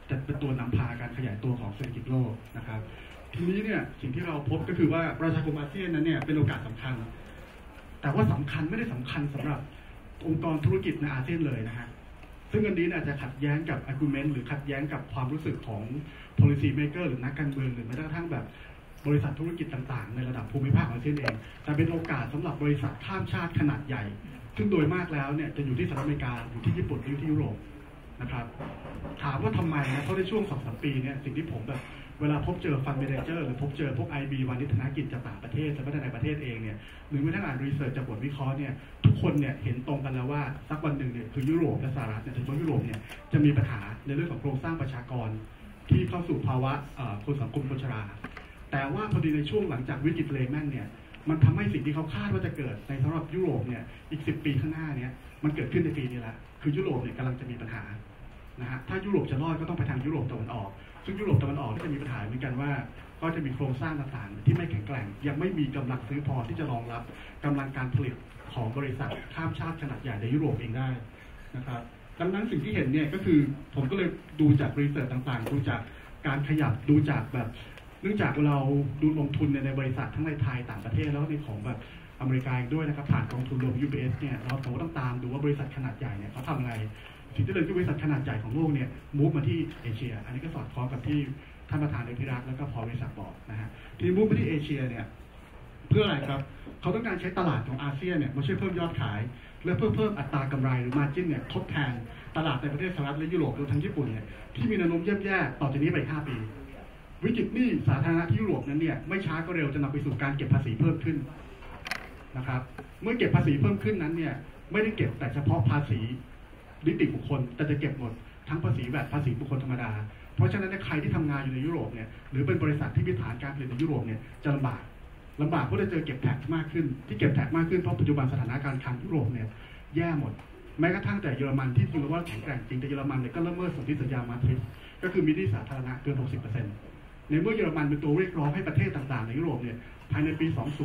จะเป็นตัวนำพาการขยายตัวของเศรษฐกิจโลกนะครับทีนี้เนี่ยสิ่งที่เราพบก็คือว่าประชาคมอาเซียนนั้นเนี่ยเป็นโอกาสสำคัญแต่ว่าสำคัญไม่ได้สำคัญสำหรับองค์กรธุรกิจในอาเซียนเลยนะฮะซึ่งอันนี้อาจจะขัดแย้งกับ argument หรือขัดแย้งกับความรู้สึกของ policy maker หรือนักการเมืองหรือแม้กระทั่งแบบบริษัทธุรกิจต่างๆในระดับภูมิภาคอาเซียนเองแต่เป็นโอกาสสำหรับบริษัทข้ามชาติขนาดใหญ่ซึ่งโดยมากแล้วเนี่ยจะอยู่ที่สหรัฐอเมริกาอยู่ที่ญี่ปุ่นอยู่ที่ยุโรปนะครับถามว่าทำไมนะเพราะในช่วง 2-3 ปีเนี่ยสิ่งที่ผมแบบเวลาพบเจอฟันเมเนเจอร์หรือพบเจอพวก IB วานิชธนกิจจากต่างประเทศและในประเทศเองเนี่ยหรือแม้กระทั่งอ่านรีเสิร์ชจากบทวิเคราะห์เนี่ยทุกคนเนี่ยเห็นตรงกันแล้วว่าสักวันหนึ่งเนี่ยคือยุโรปและสหรัฐเนี่ยโดยเฉพาะยุโรปเนี่ยจะมีปัญหาในเรื่องของโครงสร้างประชากรที่เข้าสู่ภาวะคนสังคมคนชราแต่ว่าพอดีในช่วงหลังจากวิกฤตเลแมนเนี่ยมันทำให้สิ่งที่เขาคาดว่าจะเกิดในสำหรับยุโรปเนี่ยอีก10 ปีข้างหน้าเนี่ยมันเกิดขึ้นในปีนี้แล้วคือยุโรปเนี่ยกำลังจะมีปัญหานะฮะถ้ายุโรปจะรอดก็ต้องไปทางยุโรปตะวันออกซึ่งยุโรปตะวันออกก็จะมีปัญหาเหมือนกันว่าก็จะมีโครงสร้างต่างๆที่ไม่แข็งแกร่งยังไม่มีกำลังซื้อพอที่จะรองรับกำลังการผลิตของบริษัทข้ามชาติขนาดใหญ่ในยุโรปเองได้นะครับดังนั้นสิ่งที่เห็นเนี่ยก็คือผมก็เลยดูจากรีเสิร์ชต่างๆดูจากการขยับดูจากแบบเนื่องจากเราดูลงทุนในบริษัททั้งในไทยต่างประเทศแล้วในของแบบอเมริกาด้วยนะครับผ่านกองทุนรวม UBS เนี่ยเราต้องตามดูว่าบริษัทขนาดใหญ่เนี่ยเขาทำอะไรสิ่งที่เลยคือบริษัทขนาดใหญ่ของโลกเนี่ยมูฟมาที่เอเชียอันนี้ก็สอดคล้องกับที่ท่านประธานในพิรักษ์แล้วก็พอบริษัทบอกนะฮะที่มูฟมาที่เอเชียเนี่ยเพื่ออะไรครับเขาต้องการใช้ตลาดของอาเซียนเนี่ยมาช่วยเพิ่มยอดขายและเพิ่มอัตรากำไรหรือ margin เนี่ยทดแทนตลาดในประเทศสหรัฐและยุโรปรวมทั้งญี่ปุ่นเนี่ยที่มีแนวโน้มแย่ๆต่อจากนี้ไป5 ปีวิกฤตหนี้สาธารณะที่ยุโรปนั้นเนี่ยไม่ช้าก็เร็วจะนำไปสู่การเก็บภาษีเพิ่มขึ้นนะครับเมื่อเก็บภาษีเพิ่มขึ้นนั้นเนี่ยไม่ได้เก็บแต่เฉพาะภาษีนิติบุคคลแต่จะเก็บหมดทั้งภาษีแบบภาษีบุคคลธรรมดาเพราะฉะนั้นใครที่ทำงานอยู่ในยุโรปเนี่ยหรือเป็นบริษัทที่มีฐานการผลิตในยุโรปเนี่ยจะลำบากเพราะจะเจอเก็บแท็กมากขึ้นที่เก็บแท็กมากขึ้นเพราะปัจจุบันสถานการณ์คลังยุโรปเนี่ยแย่หมดแม้กระทั่งแต่เยอรมันที่จริงแล้วว่าแข็งแกร่งจริงแต่เยอรมันเนี่ยก็ละเมิดสนธิสัญญามาทริกซ์ก็คือมีหนี้สาธารณะเกิน 60%ในเมื่อเยอรมันเป็นตัวเรียกร้องให้ประเทศต่างๆในยุโรปเนี่ยภายในปี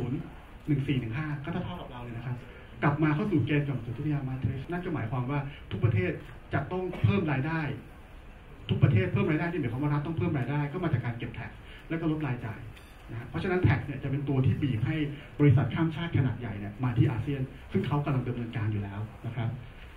2014-15 ก็เท่ากับเราเลยนะครับกลับมาเข้าสู่เกณฑ์ของสนธิสัญญามาทริกซ์นั่นก็หมายความว่าทุกประเทศจะต้องเพิ่มรายได้ทุกประเทศเพิ่มรายได้ที่หมายความว่ารัฐต้องเพิ่มรายได้ก็มาจากการเก็บแท็กและก็ลดรายจ่ายนะเพราะฉะนั้นแท็กเนี่ยจะเป็นตัวที่บีบให้บริษัทข้ามชาติขนาดใหญ่เนี่ยมาที่อาเซียนซึ่งเขากำลังดำเนินการอยู่แล้วนะครับ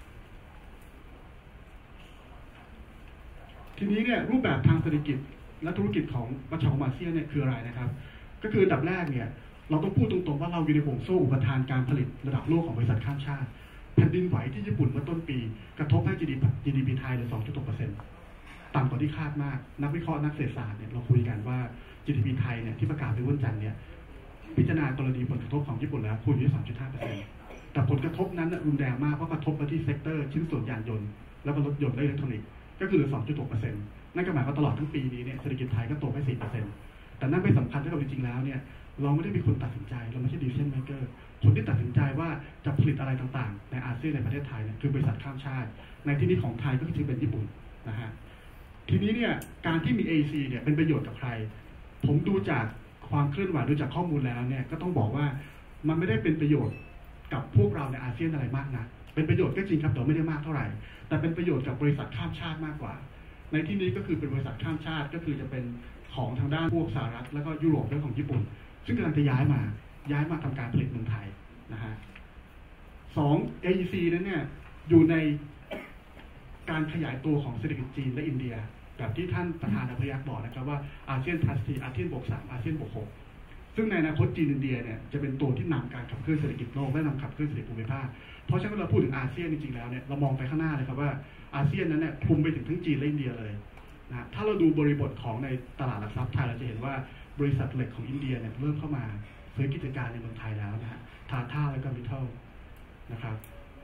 ทีนี้เนี่ยรูปแบบทางเศรษฐกิจและธุรกิจของประชาคมอาเซียนเนี่ยคืออะไรนะครับก็คืออันดับแรกเนี่ยเราต้องพูดตรงๆว่าเราอยู่ในห่วงโซ่อุปทานการผลิตระดับโลกของบริษัทข้ามชาติแผ่นดินไหวที่ญี่ปุ่นเมื่อต้นปีกระทบให้ GDP ไทยเหลือ 2.6%ต่ำกว่าที่คาดมากนักวิเคราะห์นักเศรษฐศาสตร์เนี่ยเราคุยกันว่า GDP ไทยเนี่ยที่ประกาศไปวันจันทร์เนี่ยพิจารณากรณีผลกระทบของญี่ปุ่นแล้วคุยที่ 3.5% แต่ผลกระทบนั้นรุนแรงมากเพราะกระทบไปที่เซกเตอร์ชิ้นส่วนยานยนต์แล้วก็รถยนต์และอิเล็กทรอนิกส์ก็คือเหลือ 2.6% นั่นก็หมายความว่าตลอดทั้งปีนี้เนี่ยเศรษฐกิจไทยก็โตไป 4% แต่นั่นไม่สำคัญเท่ากับจริงๆแล้วเนี่ยเราไม่ได้เป็นคนตัดสินใจเราไม่ใช่ decision maker คนที่ตัดสินใจว่าจะผลิตอะไรต่างๆในอาเซียนในประเทศไทยเนี่ยคือบริษัทข้ามชาติในที่นี้ของไทยก็คือเป็นญี่ปุ่นนะฮะทีนี้เนี่ยการที่มี AEC เนี่ยเป็นประโยชน์กับใครผมดูจากความเคลื่อนไหวดูจากข้อมูลแล้วเนี่ยก็ต้องบอกว่ามันไม่ได้เป็นประโยชน์กับพวกเราในอาเซียนอะไรมากนะเป็นประโยชน์ก็จริงครับแต่ไม่ได้มากเท่าไหร่แต่เป็นประโยชน์กับบริษัทข้ามชาติมากกว่าในที่นี้ก็คือเป็นบริษัทข้ามชาติก็คือจะเป็นของทางด้านพวกสหรัฐแล้วก็ยุโรปและของญี่ปุ่นซึ่งกำลังจะย้ายมาทำการผลิตเมืองไทยนะฮะ2 AEC นั้นเนี่ยอยู่ในการขยายตัวของเศรษฐกิจจีนและอินเดียแบบที่ท่านประธานอภิรักษ์บอกนะครับว่าอาเซียน+3อาเซียน+3อาเซียน+6ซึ่งในอนาคตจีนอินเดียเนี่ยจะเป็นตัวที่นำการขับเคลื่อนเศรษฐกิจโลกและนำขับเคลื่อนเศรษฐกิจภูมิภาคเพราะฉะนั้นเราพูดถึงอาเซียนจริงๆแล้วเนี่ยเรามองไปข้างหน้าเลยครับว่าอาเซียนนั้นเนี่ยคลุมไปถึงทั้งจีนและอินเดียเลยนะถ้าเราดูบริบทของในตลาดหลักทรัพย์ไทยเราจะเห็นว่าบริษัทเหล็กของอินเดียเนี่ยเริ่มเข้ามาซื้อกิจการในเมืองไทยแล้วนะฮะทาท่าและก็มิทเทิลนะครับ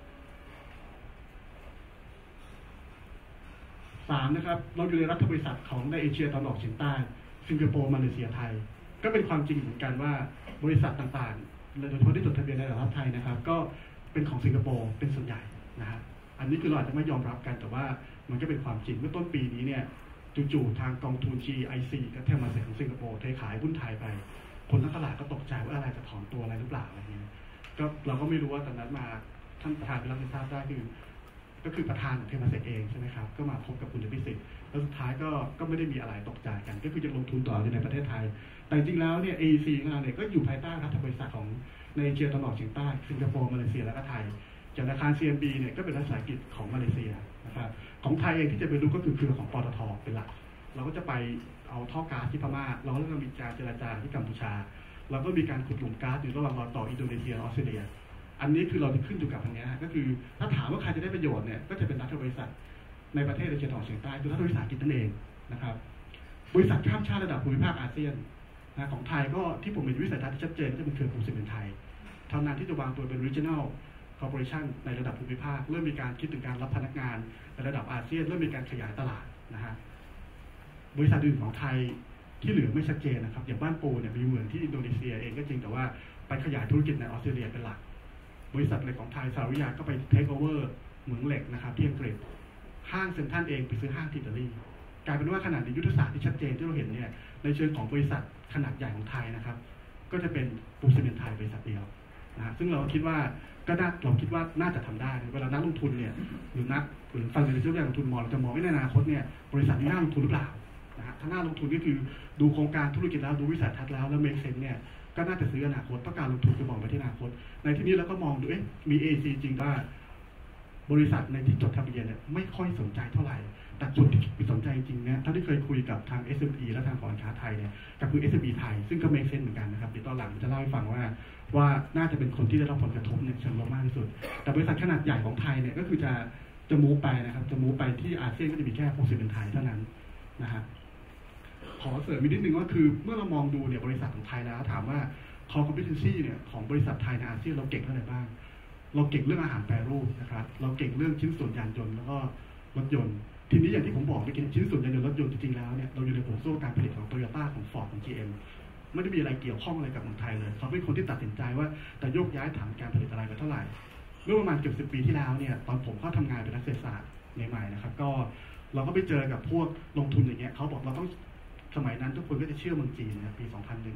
3นะครับเราอยู่ในรัฐบริษัทของในเอเชียตะวันออกเฉียงใต้สิงคโปร์มาเลเซียไทยก็เป็นความจริงเหมือนกันว่าบริษัทต่างๆโดยเฉพาะที่จดทะเบียนในตลาดไทยนะครับก็เป็นของสิงคโปร์เป็นส่วนใหญ่นะฮะอันนี้คือเราอาจจะไม่ยอมรับกันแต่ว่ามันก็เป็นความจริงเมื่อต้นปีนี้เนี่ยจู่ๆทางกองทุน GIC ก็เทมาเซ็ตของสิงคโปร์เทขายหุ้นไทยไปคนทั้งตลาดก็ตกใจว่าอะไรจะถอนตัวอะไรหรือเปล่าอะไรเงี้ยก็เราก็ไม่รู้ว่าตอนนั้นมาท่านประธานเป็นรับทราบได้คือก็คือประธานของเทมาเซกเองใช่ไหมครับก็มาพบกับคุณพิสิทธิ์แล้วสุดท้ายก็ไม่ได้มีอะไรตกใจกันก็คือยังลงทุนต่อในประเทศไทยแต่จริงๆแล้วเนี่ย AEC ของเราเนี่ยก็อยู่ภายใต้รัฐบริษัทของในเอเชียตะวันออกเฉียงใต้สิงคโปร์มาเลเซียและก็ไทยอย่างธนาคาร CMB เนี่ยก็เป็นรัฐวิสาหกิจของมาเลเซียนะครับของไทยเองที่จะไปรู้ก็คือเครือของปตทเป็นหลักเราก็จะไปเอาท่อก๊าซที่พม่าเราก็เริ่มมีการเจรจาที่กัมพูชาเราก็มีการขุดหลุมก๊าซอยู่ระหว่างรอยต่ออินโดนีเซียและออสเตรเลียอันนี้คือเราจะขึ้นอยู่กับทางนี้ก็คือถ้าถามว่าใครจะได้ประโยชน์เนี่ยก็จะเป็นรัฐบริษัทในประเทศเอเชียตะวันออกเฉียงใต้คือรัฐวิสาหกิจนั่นเองนะครับบริษัทข้ามชาติระดับภูมิภาคอาเซียนของไทยก็ที่ผมเห็นวิสัยทัศน์ที่ชัดเจนก็จะเป็นเครือปูนซีเมนต์ไทยเท่านั้นที่จะวางตัวเป็น regional corporation ในระดับภูมิภาคเริ่มมีการคิดถึงการรับพนักงานในระดับอาเซียนเริ่มมีการขยายตลาดนะฮะบริษัทอื่นของไทยที่เหลือไม่ชัดเจนนะครับอย่างบ้านปูเนี่ยมีเหมือนที่อินโดนีเซียเองก็จริงแต่ว่าไปขยายธุรกิจในออสเตรเลียเป็นหลักบริษัทเหล็กของไทยสาวิยาก็ไปเทคโอเวอร์เหมืองเหล็กนะครับที่อังกฤษห้างเซ็นทรัลเองไปซื้อห้างที่อิตาลีกลายเป็นว่าขนาดในยุทธศาสตร์ที่ชัดเจนที่เราเห็นเนี่ยในเชิงของบริษัทขนาดใหญ่ของไทยนะครับก็จะเป็นปูนซีเมนต์ไทยบริษัทเดียวนะซึ่งเราคิดว่าน่าจะทำได้เวลานักลงทุนเนี่ยหรือฟังในเรื่องการลงทุนมองเราจะมองว่าในอนาคตเนี่ยบริษัทนี้น่าลงทุนหรือเปล่านะฮะถ้าน่าลงทุนก็คือดูโครงการธุรกิจแล้วดูวิสัยทัศน์แล้วเมคเซนส์เนี่ยก็น่าจะซื้ออนาคตเพราะการลงทุนคือมองไปที่อนาคตในที่นี้เราก็มองดูมี AC จริงว่าบริษัทในที่จดทะเบียนเนี่ยไม่ค่อยสนใจเท่าไหร่แต่คนที่สนใจจริงเนี่ยเท่าที่เคยคุยกับทาง SME และทางการค้าไทยเนี่ยก็คือ SME ไทยซึ่งก็เมคเซนส์เหมือนกันนะครับเดี๋ยวตอนหลังจะเล่าให้ฟังว่าน่าจะเป็นคนที่ได้รับผลกระทบเนี่ยเชิงลบมากที่สุดแต่บริษัทขนาดใหญ่ของไทยเนี่ยก็คือจะมูฟไปนะครับจะมูฟไปที่อาเซียนก็จะมีแค่ปูนซีเมนต์ไทยเท่านั้นนะฮะขอเสริมนิดนึงว่าคือเมื่อเรามองดูเนี่ยบริษัทของไทยแล้วถามว่า core competency เนี่ยของบริษัทไทยในอาเซียนเราเก่งเท่าไหร่บ้างเราเก่งเรื่องอาหารแปรรูปนะครับเราเก่งเรื่องชิ้นส่วนยานยนต์แล้วก็รถยนต์ทีนี้อย่างที่ผมบอกเมื่อกี้ชิ้นส่วนยานยนต์รถยนต์จริงๆแล้วเนี่ยเราอยู่ในห่วงโซ่การผลิตของโตโยต้าของ Ford ของ GM ไม่ได้มีอะไรเกี่ยวข้องอะไรกับเมืองไทยเลยเขาเป็นคนที่ตัดสินใจว่าจะโยกย้ายฐานการผลิตอะไรไปเท่าไหร่เมื่อประมาณเกือบ10 ปีที่แล้วเนี่ยตอนผมเข้าทำงานเป็นนักเศรษฐศาสตร์ใหม่ๆนะครับก็เราก็ไปเจอกับพวกลงทุนอย่างเงี้ยเขาบอกเราต้องสมัยนั้นทุกคนก็จะเชื่อเมืองจีนนะปี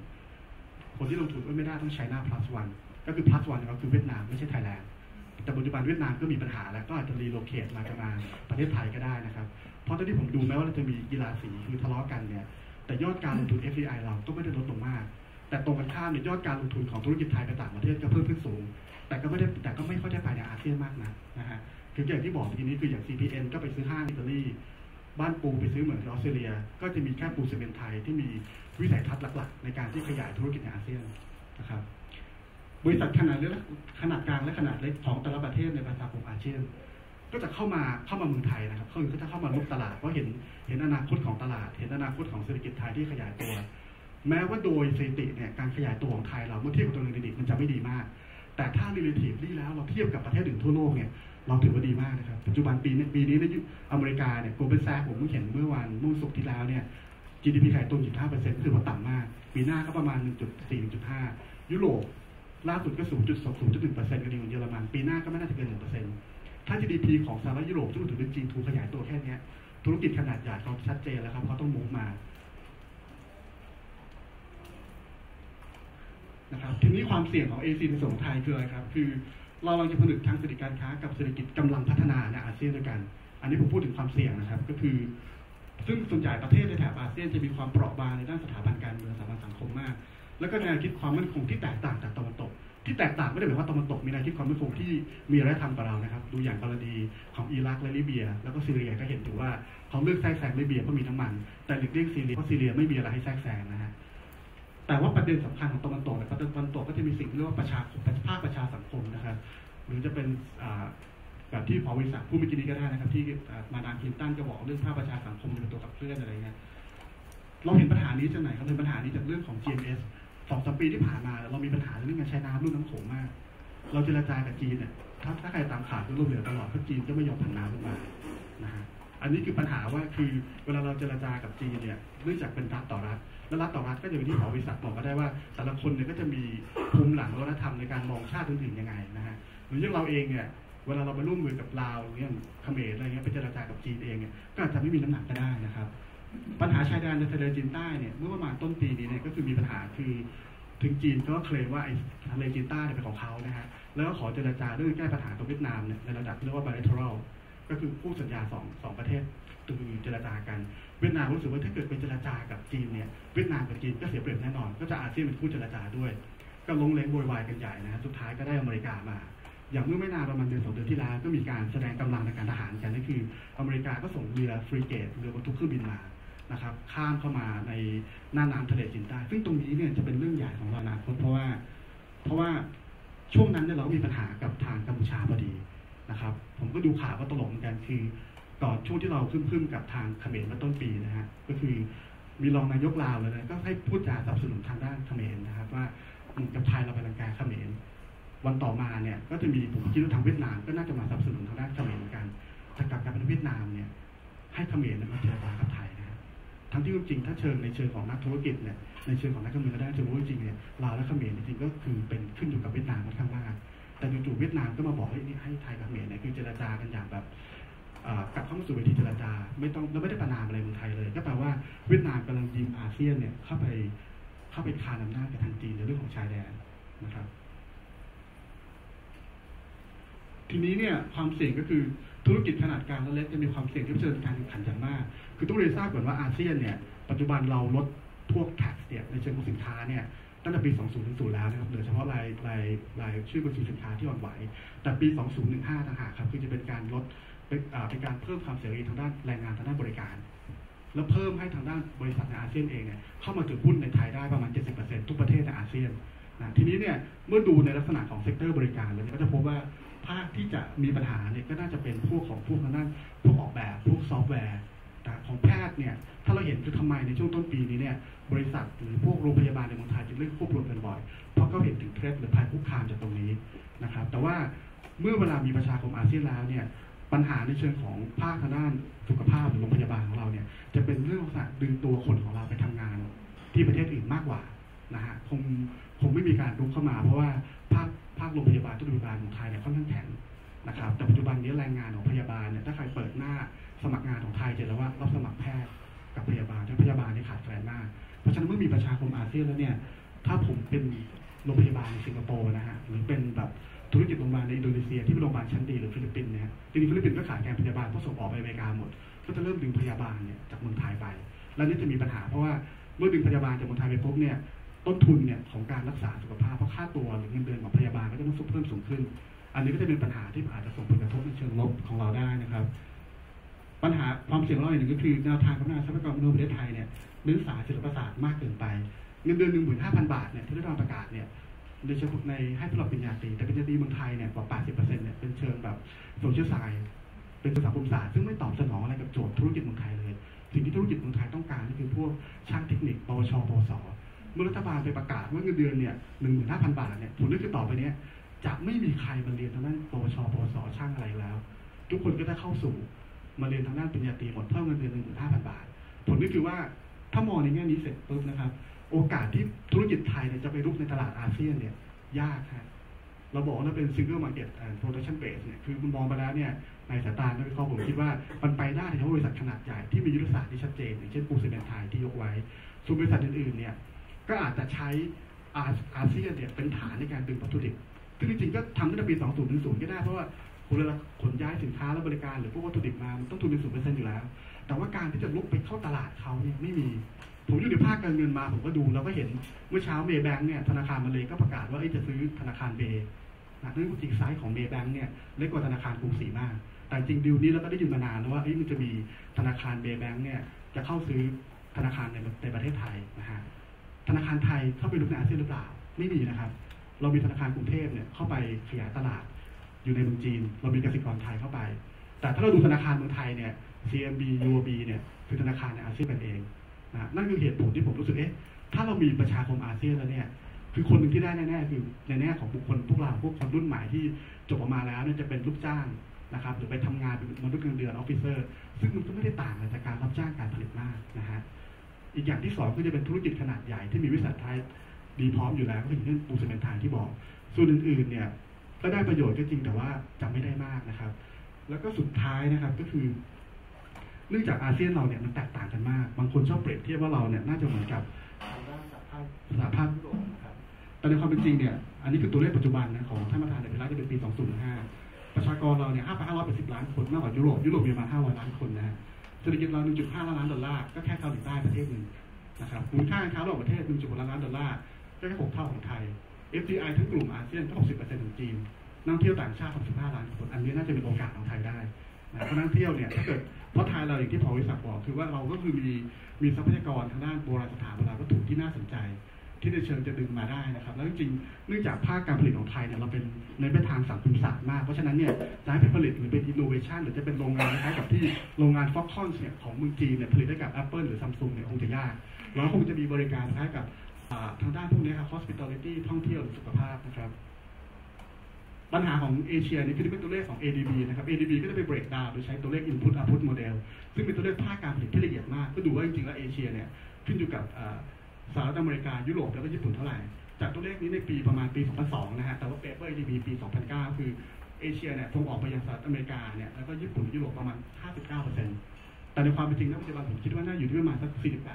2001 คนที่ลงทุนไม่ได้ต้อง China Plus One ก็คือ Plus One ก็คือเวียดนามไม่ใช่ไทยแลนด์แต่ปัจจุบันเวียดนามก็มีปัญหาแล้วก็อาจจะรีโลเคทมาประเทศไทยก็ได้นะครับเพราะตอนที่ผมดูแม้ว่าเราจะมีกีฬาสีคือทะเลาะกันเนี่ยแต่ยอดการลงทุน FDI เราก็ไม่ได้ลดลงมากแต่ตรงกันข้ามเนี่ยยอดการลงทุนของธุรกิจไทยไปต่างประเทศก็เพิ่มขึ้นสูงแต่ก็ไม่ค่อยได้ภายในอาเซียนมากนะฮะคืออย่างที่บอกทีนี้คืออย่าง CPN ก็ไปซื้อห้างอิตาลีบ้านปูไปซื้อเหมือนที่ออสเตรเลียก็จะมีแค่ปูซีเมนต์ไทยที่มีวิสัยทัศน์หลักๆในการที่ขยายธุรกิจในอาเซียนนะครับบริษัทขนาดเล็กขนาดกลางและขนาดเล็กของแต่ละประเทศในประชาคมอาเซียนก็จะเข้ามาเมืองไทยนะครับเขาจะเข้ามาลุกตลาดเพราะเห็นอนาคตของตลาดเห็นอนาคตของเศรษฐกิจไทยที่ขยายตัวแม้ว่าโดยสถิติเนี่ยการขยายตัวของไทยเราเมื่อเทียบกับตัวเงินดิบมันจะไม่ดีมากแต่ถ้า relatively แล้วเราเทียบกับประเทศอื่นทั่วโลกเนี่ยเราถือว่าดีมากนะครับปัจจุบันปีนี้ในอเมริกาเนี่ย Goldman Sachs ผมเพิ่งเห็นเมื่อศุกร์ที่แล้วเนี่ย GDP ขยายตัว 0.5% ถือว่าต่ำมากปีหน้าก็ประมาณ 1.4-1.5 ยุโรปล่าสุดก็ 0.1% กันดีกว่าเยอรมันปีหน้าก็ไม่น่าจะเกิน 1% ถ้า GDP ของสหรัฐยุโรปซึ่งถือเป็น G2 ขยายตัวแค่นี้ธุรกิจขนาดใหญ่เขาชัดเจนแล้วครับเขาต้องมุ่งมานะครับทีนี้ความเสี่ยงของ AC ในส่วนของไทยคืออะไรครับคือเราจะผนึกทางเศรษฐกิจการค้ากับเศรษฐกิจกำลังพัฒนาในอาเซียนด้วยกันอันนี้ผมพูดถึงความเสี่ยงนะครับก็คือซึ่งส่วนใหญ่ประเทศในแถบอาเซียนจะมีความเปราะบางในด้านสถาบันการเมืองสถาบันสังคมมากแล้วก็แนวคิดความมั่นคงที่แตกต่างจากตะวันตกที่แตกต่างไม่ได้หมายว่าตะวันตกมีแนวคิดความมั่นคงที่มีอารยธรรมกับเรานะครับดูอย่างกรณีของอิรักและลิเบียแล้วก็ซีเรียก็เห็นถือว่าเขาเลือกแทรกแซงลิเบียเพราะมีน้ำมันแต่หลีกเลี่ยงซีเรียเพราะซีเรียไม่มีอะไรให้แทรกแซงนะฮะแต่ว่าประเด็นสำคัญของตะวันตกเนี่ยตะวันตกก็จะมีสิ่งที่เรียกว่าภาคประชาสังคมนะครับหรือจะเป็นแบบที่พอวิสักพูดเมื่อกี้นี้ก็ได้นะครับที่มาดามคลินตันก็บอกเรื่องภาคประชาสังคมเป็นตัวขับเคลื่อนอะไรเงี้ยเราเห็นปัญหานี้จากไหนครับเป็นปัญหานี้จากเรื่องของ GMS 2-3 ปีที่ผ่านมาเรามีปัญหาเรื่องการใช้น้ำรุ่นน้ำโขงมากเราเจรจากับจีนเนี่ยถ้าใครตามข่าวก็รู้เหลือตลอดเพราะจีนก็ไม่ยอมผันน้ำลงมานะฮะอันนี้คือปัญหาว่าคือเวลาเราเจรจากับจีนเนี่ยเนื่องจากเป็นรัฐต่อรัฐและรัฐต่อรัฐก็จะเป็นที่ขอวิสักบอกก็ได้ว่าแต่ละคนเนี่ยก็จะมีภูมิหลังวัฒนธรรมในการมองชาติอื่นๆยังไงนะฮะหรืออย่างเราเองเนี่ยเวลาเราไปร่วมมือกับลาวเรื่องเขมรอะไรเงี้ยไปเจรจากับจีนเองเนี่ยก็อาจจะไม่มีน้ำหนักก็ได้นะครับปัญหาชายแดนในทะเลจีนใต้เนี่ยเมื่อประมาณต้นปีนี้เนี่ยก็คือมีปัญหาคือถึงจีนก็เคลมว่าไอ้ทะเลจีนใต้เป็นของเขานะฮะแล้วก็ขอเจรจาเรื่องแก้ปัญหากับเวียดนามเนี่ยในระดับที่เรียกว่า bilateral ก็คือคู่สัญญาสองประเทศคือเจรจากันเวียดนามรู้สึกว่าถ้าเกิดเป็นเจรจากับจีนเนี่ยเวียดนามกับจีนก็เสียเปรียบแน่นอนก็จะอาเซียนเป็นคู่เจรจาด้วยก็ลงเล้งโวยวายกันใหญ่นะสุดท้ายก็ได้อเมริกามาอย่างเมื่อไม่นานประมาณเดือน2 เดือนที่แล้วก็มีการแสดงกำลังในการทหารกันนั่นคืออเมริกาก็ส่งเรือฟรีเกตเรือบรรทุกเครื่องบินมานะครับข้ามเข้ามาในน่านน้ำทะเลจีนใต้ซึ่งตรงนี้เนี่ยจะเป็นเรื่องใหญ่ของเราอนาคตเพราะว่าช่วงนั้นเนี่ยเราก็มีปัญหากับทางกัมพูชาพอดีนะครับผมก็ดูข่าวก็ตลกเหมือนกันคือก่อนช่วงที่เราขึ้นกับทางเขมรเมื่อต้นปีนะฮะก็คือมีรองนายกลาวเลยนะก็ให้พูดจาสนับสนุนทางด้านเขมรนะครับว่ากับไทยเราไปรังแกเขมรวันต่อมาเนี่ยก็จะมีผมคิดว่าทางเวียดนามก็น่าจะมาสนับสนุนทางด้านเขมรเหมือนกันแต่กลับกลายเป็นเวียดนามเนี่ยให้เขมรมาเจรจากับไทยนะทั้งที่จริงถ้าในเชิงของนักธุรกิจเนี่ยในเชิงของนักการเมืองก็ได้จะรู้จริงเนี่ยลาวและเขมรจริงก็คือเป็นขึ้นอยู่กับเวียดนามค่อนข้างมากแต่จู่ๆเวียดนามก็มาบอกให้ไทยกับเขมรเนี่ยคือเจรจากันอย่างแบบกลับเข้ามาสู่เวทีเจรจาไม่ได้ประนามอะไรเมืองไทยเลยก็แปลว่าเวียดนามกำลังยิงอาเซียนเนี่ยเข้าไปคานอำนาจกับทางจีนในเรื่องของชายแดนนะครับทีนี้เนี่ยความเสี่ยงก็คือธุรกิจขนาดกลางและเล็กจะมีความเสี่ยงที่จะเจอการแข่งขันอย่างมากคือต้องเรียนทราบก่อนว่าอาเซียนเนี่ยปัจจุบันเราลดพวก tax เนี่ยในเชิงของสินค้าเนี่ยตั้งแต่ปี 2010 แล้วนะครับเหลือเฉพาะรายชื่อบัญชีสินค้าที่อ่อนไหวแต่ปี 2015 ต่างหากครับคือจะเป็นการลดเป็นการเพิ่มความเสรีทางด้านแรงงานทางด้านบริการแล้วเพิ่มให้ทางด้านบริษัทในอาเซียนเองเนี่ยเข้ามาถือหุ้นในไทยได้ประมาณ 70% ทุกประเทศในอาเซียนนะทีนี้เนี่ยเมื่อดูในลักษณะของเซกเตอร์บริการแล้วก็จะพบว่าภาคที่จะมีปัญหาเนี่ยก็น่าจะเป็นพวกทางด้านพวกออกแบบพวกซอฟต์แวร์แต่ของแพทย์เนี่ยถ้าเราเห็นคือทำไมในช่วงต้นปีนี้เนี่ยบริษัทหรือพวกโรงพยาบาลในเมืองไทยจึงเลือกควบรวมกันบ่อยเพราะเขาเห็นถึงเทรนด์หรือภัยคุกคามจากตรงนี้นะครับแต่ว่าเมื่อเวลามีประชาคมอาเซียนแล้วเนี่ยปัญหาในเชิงของภาคทางด้านสุขภาพหรือโรงพยาบาลของเราเนี่ยจะเป็นเรื่องของดึงตัวคนของเราไปทำงานที่ประเทศอื่นมากกว่านะฮะคงไม่มีการรุกเข้ามาเพราะว่าภาคโรงพยาบาลทุกโรงพยาบาลของไทยเนี่ยค่อนข้างแข็งนะครับแต่ปัจจุบันนี้แรงงานของพยาบาลเนี่ยถ้าใครเปิดหน้าสมัครงานของไทยจะเห็นแล้วว่ารับสมัครแพทย์กับพยาบาลที่พยาบาลนี่ขาดแคลนมากเพราะฉะนั้นเมื่อมีประชาคมอาเซียนแล้วเนี่ยถ้าผมเป็นโรงพยาบาลในสิงคโปร์นะฮะหรือเป็นแบบธุรกิจโรงพยาบาลในอินโดนีเซียที่เป็นโรงพยาบาลชั้นดีหรือฟิลิปปินส์เนี่ยจริงๆฟิลิปปินส์ก็ขาดแคลนพยาบาลเพราะส่งออกไปอเมริกาหมดก็จะเริ่มดึงพยาบาลเนี่ยจากเมืองไทยไปแล้วนี่จะมีปัญหาเพราะว่าเมื่อดึงพยาบาลจากเมืองไทยไปปุ๊บเนี่ยต้นทุนเนี่ยของการรักษาสุขภาพเพราะค่าตัวหรือเงินเดือนของพยาบาลก็จะต้องเพิ่มสูงขึ้นอันนี้ก็จะเป็นปัญหาที่อาจจะส่งผลกระทบในเชิงลบของเราได้นะครับปัญหาความเสี่ยงเราอย่างหนึ่งก็คือแนวทางพัฒนาทรัพยากรมนุษย์ประเทศไทยเนี่ยเนื้อสายศิลปศาสตร์มากเกินไปเงินเดือน 15,000 บาทเนี่ยที่ได้รับประกาศเนี่ยโดยเฉพาะในให้ผู้รับปริญญาตรีแต่ปริญญาตรีเมืองไทยเนี่ยกว่า 80% เนี่ยเป็นเชิงแบบโซเชียลไซน์เป็นสังคมศาสตร์ซึ่งไม่ตอบสนองอะไรกับโจทย์ธุรกิจเมืองไทยเลยสิ่งที่ธุรกิจเมืองไทยต้องการก็คือพวกช่างเทคนิคปวชปวสเมื่อรัฐบาลไปประกาศว่าเงินเดือนเนี่ย 15,000 บาทเนี่ยผลก็คือต่อไปนี้จะไม่มีใครมาเรียนทางด้านปวชปวสช่างอะไรแล้วทุกคนก็จะเข้าสู่มาเรียนทางด้านปริญญาตรีหมดเพิ่มเงินเดือน 15,000 บาทผลก็คือว่าถ้ามองในแง่นี้เสร็จปุ๊บนะครับโอกาสที่ธุรกิจไทยเนี่ยจะไปรุกในตลาดอาเซียนเนี่ยยากฮะเราบอกว่าเป็น single market and production base เนี่ยคือคุณมองไปแล้วเนี่ยในสายตานักวิเคราะห์ผมคิดว่ามันไปได้เฉพาะบริษัทขนาดใหญ่ที่มียุทธศาสตร์ที่ชัดเจนอย่างเช่นปูซีเมนต์ไทยที่ยกไว้ส่วนบริษัทอื่นๆเนี่ยก็อาจจะใช้อาเซียนเนี่ยเป็นฐานในการดึงวัตถุดิบซึ่งจริงๆก็ทำตั้งแต่ปี 2010 ก็ได้เพราะว่าคุณเวลาขนย้ายสินค้าและบริการหรือพวกวัตถุดิบมามันต้องทุนเป็น 0% อยู่แล้วแต่ว่าการที่จะลุกไปเข้าตลาดเขาเนี่ยไม่มีผมอยู่ในภาคการเงินมาผมก็ดูแล้วก็เห็นเมื่อเช้าเมย์แบงค์เนี่ยธนาคารมาเลยก็ประกาศว่าจะซื้อธนาคารเบย์นั่นจริงไซส์ของเมย์แบงค์เนี่ยเล็กกว่าธนาคารกรุงศรีมากแต่จริงดีลนี้เราก็ได้ยินมานานแล้วว่ามันจะมีธนาคารเบย์แบงค์เนี่ยจะเข้าซื้อธนาคารในประเทศไทยนะฮะธนาคารไทยเข้าไปลุกในอาเซียนหรือเปล่าไม่มีนะครับเรามีธนาคารกรุงเทพเนี่ยเข้าไปขยายตลาดอยู่ในเมืองจีนเรามีกสิกรไทยเข้าไปแต่ถ้าเราดูธนาคารเมืองไทยเนี่ย CMB UOB เนี่ยคือธนาคารในอาเซียนกันเองนะนั่นคือเหตุผลที่ผมรู้สึกถ้าเรามีประชาคมอาเซียนแล้วเนี่ยคือคนหนึ่งที่ได้แน่ๆคือในแง่ของบุคคลพวกเราพวกคนรุ่นใหม่ที่จบออกมาแล้วเนี่ยจะเป็นลูกจ้างนะครับหรือไปทำงานเป็นมนุษย์เงินเดือนออฟฟิเซอร์ซึ่งมันก็ไม่ได้ต่างอะไรจากการรับจ้างการผลิตมากนะฮะอีกอย่างที่2ก็จะเป็นธุรกิจขนาดใหญ่ที่มีวิสัยทัศน์ดีพร้อมอยู่แล้วก็คือเรื่องปูซีเมนต์ไทยที่บอกส่วนอื่นๆเนี่ยก็ได้ประโยชน์ก็จริงแต่ว่าจะไม่ได้มากนะครับแล้วก็สุดท้ายนะครับก็คือเนื่องจากอาเซียนเราเนี่ยมันแตกต่างกันมากบางคนชอบเปรียบเทียบว่าเราเนี่ยน่าจะเหมือนกับทางด้านสหภาพยุโรปนะครับแต่ในความเป็นจริงเนี่ยอันนี้คือตัวเลขปัจจุบันนะของท่านประธานในเวลาจะเป็นปี 2015 ประชากรเราเนี่ย 5,580 ล้านคนมากกว่ายุโรปมีประมาณ500 ล้านคนนะฮะเศรษฐกิจเรา 1.5 ล้านดอลลาร์ก็แค่เกาหลีใต้ประเทศหนึ่งนะครับมูลค่าการค้าระหว่างประเทศ 1.6 ล้านดอลลาร์ก็แค่6 เท่าของไทย FDI ทั้งกลุ่มอาเซียนก็ 60% ของจีนนักท่องเที่ยวต่างชาติ65 ล้านคนอันนี้น่าจะเป็นโอกาสของไทยได้นะเพราะนักท่องเที่ยวเนี่ยถ้าเกิดเพราะไทยเราอย่างที่พอวิศักดิ์บอกคือว่าเราก็คือมีทรัพยากรทางด้านโบราณสถานโบราณวัตถุที่น่าสนใจที่ในเชิงจะดึงมาได้นะครับแล้วจริงๆเนื่องจากภาคการผลิตของไทยเนี่ยเราเป็นในทางสังคมศาสตร์มากเพราะฉะนั้นเนี่ยจะให้เป็นผลิตหรือเป็นอินโนเวชันหรือจะเป็นโรงงานคล้ายกับที่โรงงานฟ็อกคอนเนี่ยของเมืองจีนเนี่ยผลิตให้กับ Apple หรือ Samsung เนี่ยคงจะยากแล้วคงจะมีบริการคล้ายกับทางด้านพวกนี้ครับ hospitality ท่องเที่ยวหรือสุขภาพนะครับปัญหาของเอเชียนี่คือเป็นตัวเลขของ ADB นะครับ ADB ก็จะไป break down โดยใช้ตัวเลข input output model ซึ่งเป็นตัวเลขภาคการผลิตที่ละเอียดมากก็ดูว่าจริงๆแล้วเอเชียเนี่ยขึ้นอยู่กับสหรัฐอเมริกายุโรปแล้วก็ญี่ปุ่นเท่าไหร่จากตัวเลขนี้ในปีประมาณปี 2002 นะฮะแต่ว่า paper ADB ปี 2009 คือเอเชียเนี่ยส่งออกไปยังสหรัฐอเมริกาเนี่ยแล้วก็ญี่ปุ่นยุโรปประมาณ 59% แต่ในความเป็นจริงแล้วปัจจุบันผมคิดว่าน่าอยู่ที่ประมาณสัก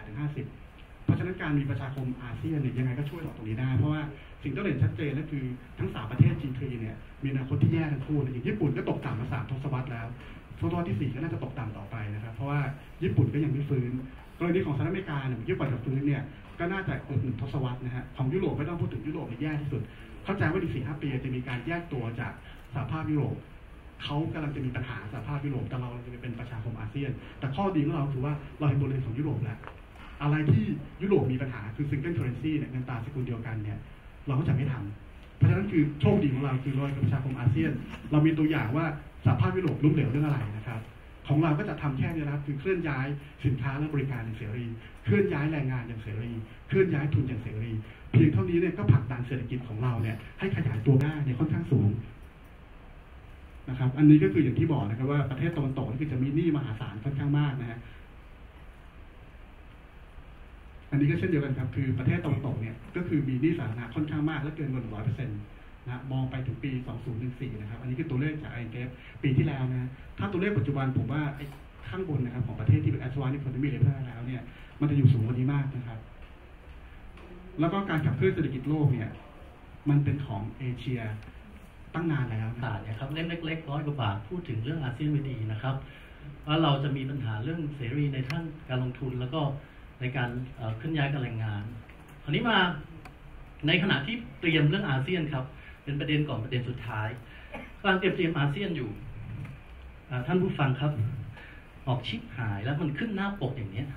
48-50 เพราะฉะนั้นการมีประชาคมอาเซียนเนี่ยยังไงก็ช่วยต่อตรงนี้ได้เพราะว่าสิ่งที่เห็นชัดเจนก็คือทั้ง3ประเทศ G3 เนี่ยมีอนาคตที่แย่ทั้งคู่อย่างญี่ปุ่นก็ตกต่ำมา3 ทศวรรษแล้วทศวรรษที่4ก็น่าจะตกต่ำต่อไปนะครับเพราะว่าญี่ปุ่นก็ยังไม่ฟื้นกรณีของสหรัฐอเมริกาเนี่ยญี่ปุ่นกับฟื้นเนี่ยก็น่าจะเกิด1 ทศวรรษนะฮะของยุโรปไม่ต้องพูดถึงยุโรปเนี่ยแย่ที่สุดเข้าใจว่าอีก 4-5 ปีจะมีการแยกตัวจากสหภาพยุโรปเขากำลังจะมีปัญหาสหภาพยุโรปแต่เราจะเป็นประชาคมอาเซียนแต่ข้อดีของเราคือว่าเราเห็นบทเรียนของยุโรปแล้วอะไรที่ยุโรปมีปัญหาคือ single currency เนี่ยเงินตราสกุลเดียวกันเนี่ยเราก็จะไม่ทำเพราะฉะนั้นคือโชคดีของเราคือเราเป็นประชาคมอาเซียนเรามีตัวอย่างว่าสหภาพยุโรปล้มเหลวเรื่องอะไรนะครับของเราก็จะทำแค่นี้นะครับคือเคลื่อนย้ายสินค้าและบริการอย่างเสรีเคลื่อนย้ายแรงงานอย่างเสรีเคลื่อนย้ายทุนอย่างเสรีเพียงเท่านี้เนี่ยก็ผลักดันเศรษฐกิจของเราเนี่ยให้ขยายตัวได้เนี่ยค่อนข้างสูงนะครับอันนี้ก็คืออย่างที่บอกนะครับว่าประเทศตะวันตกนี่คือจะมีหนี้มหาศาลค่อนข้างมากนะฮะอันนี้ก็เช่นเดียวกันครับคือประเทศตะวันตกเนี่ยก็คือมีหนี้สาธารณะค่อนข้างมากและเกินกว่า 100% นะมองไปถึงปี 2014 นะครับอันนี้คือตัวเลขจาก IMF ปีที่แล้วนะถ้าตัวเลขปัจจุบันผมว่าไอ้ข้างบนนะครับของประเทศที่เป็น advanced economy level แล้วเนี่ยมันจะอยู่สูงกว่านี้มากนะครับแล้วก็การขับเคลื่อนเศรษฐกิจโลกเนี่ยมันเป็นของเอเชียตั้งนานแล้วนะครับเล่มเล็กๆ100 กว่าบาทพูดถึงเรื่องอาเซียนไม่ดีนะครับว่าเราจะมีปัญหาเรื่องเสรีในทางการลงทุนแล้วก็ในการเคลื่อนย้ายแรงงานคราวนี้มาในขณะที่เตรียมเรื่องอาเซียนครับเป็นประเด็นก่อนประเด็นสุดท้ายกำลังเตรียมอาเซียนอยู่ท่านผู้ฟังครับออกชิปหายแล้วมันขึ้นหน้าปกอย่างนี้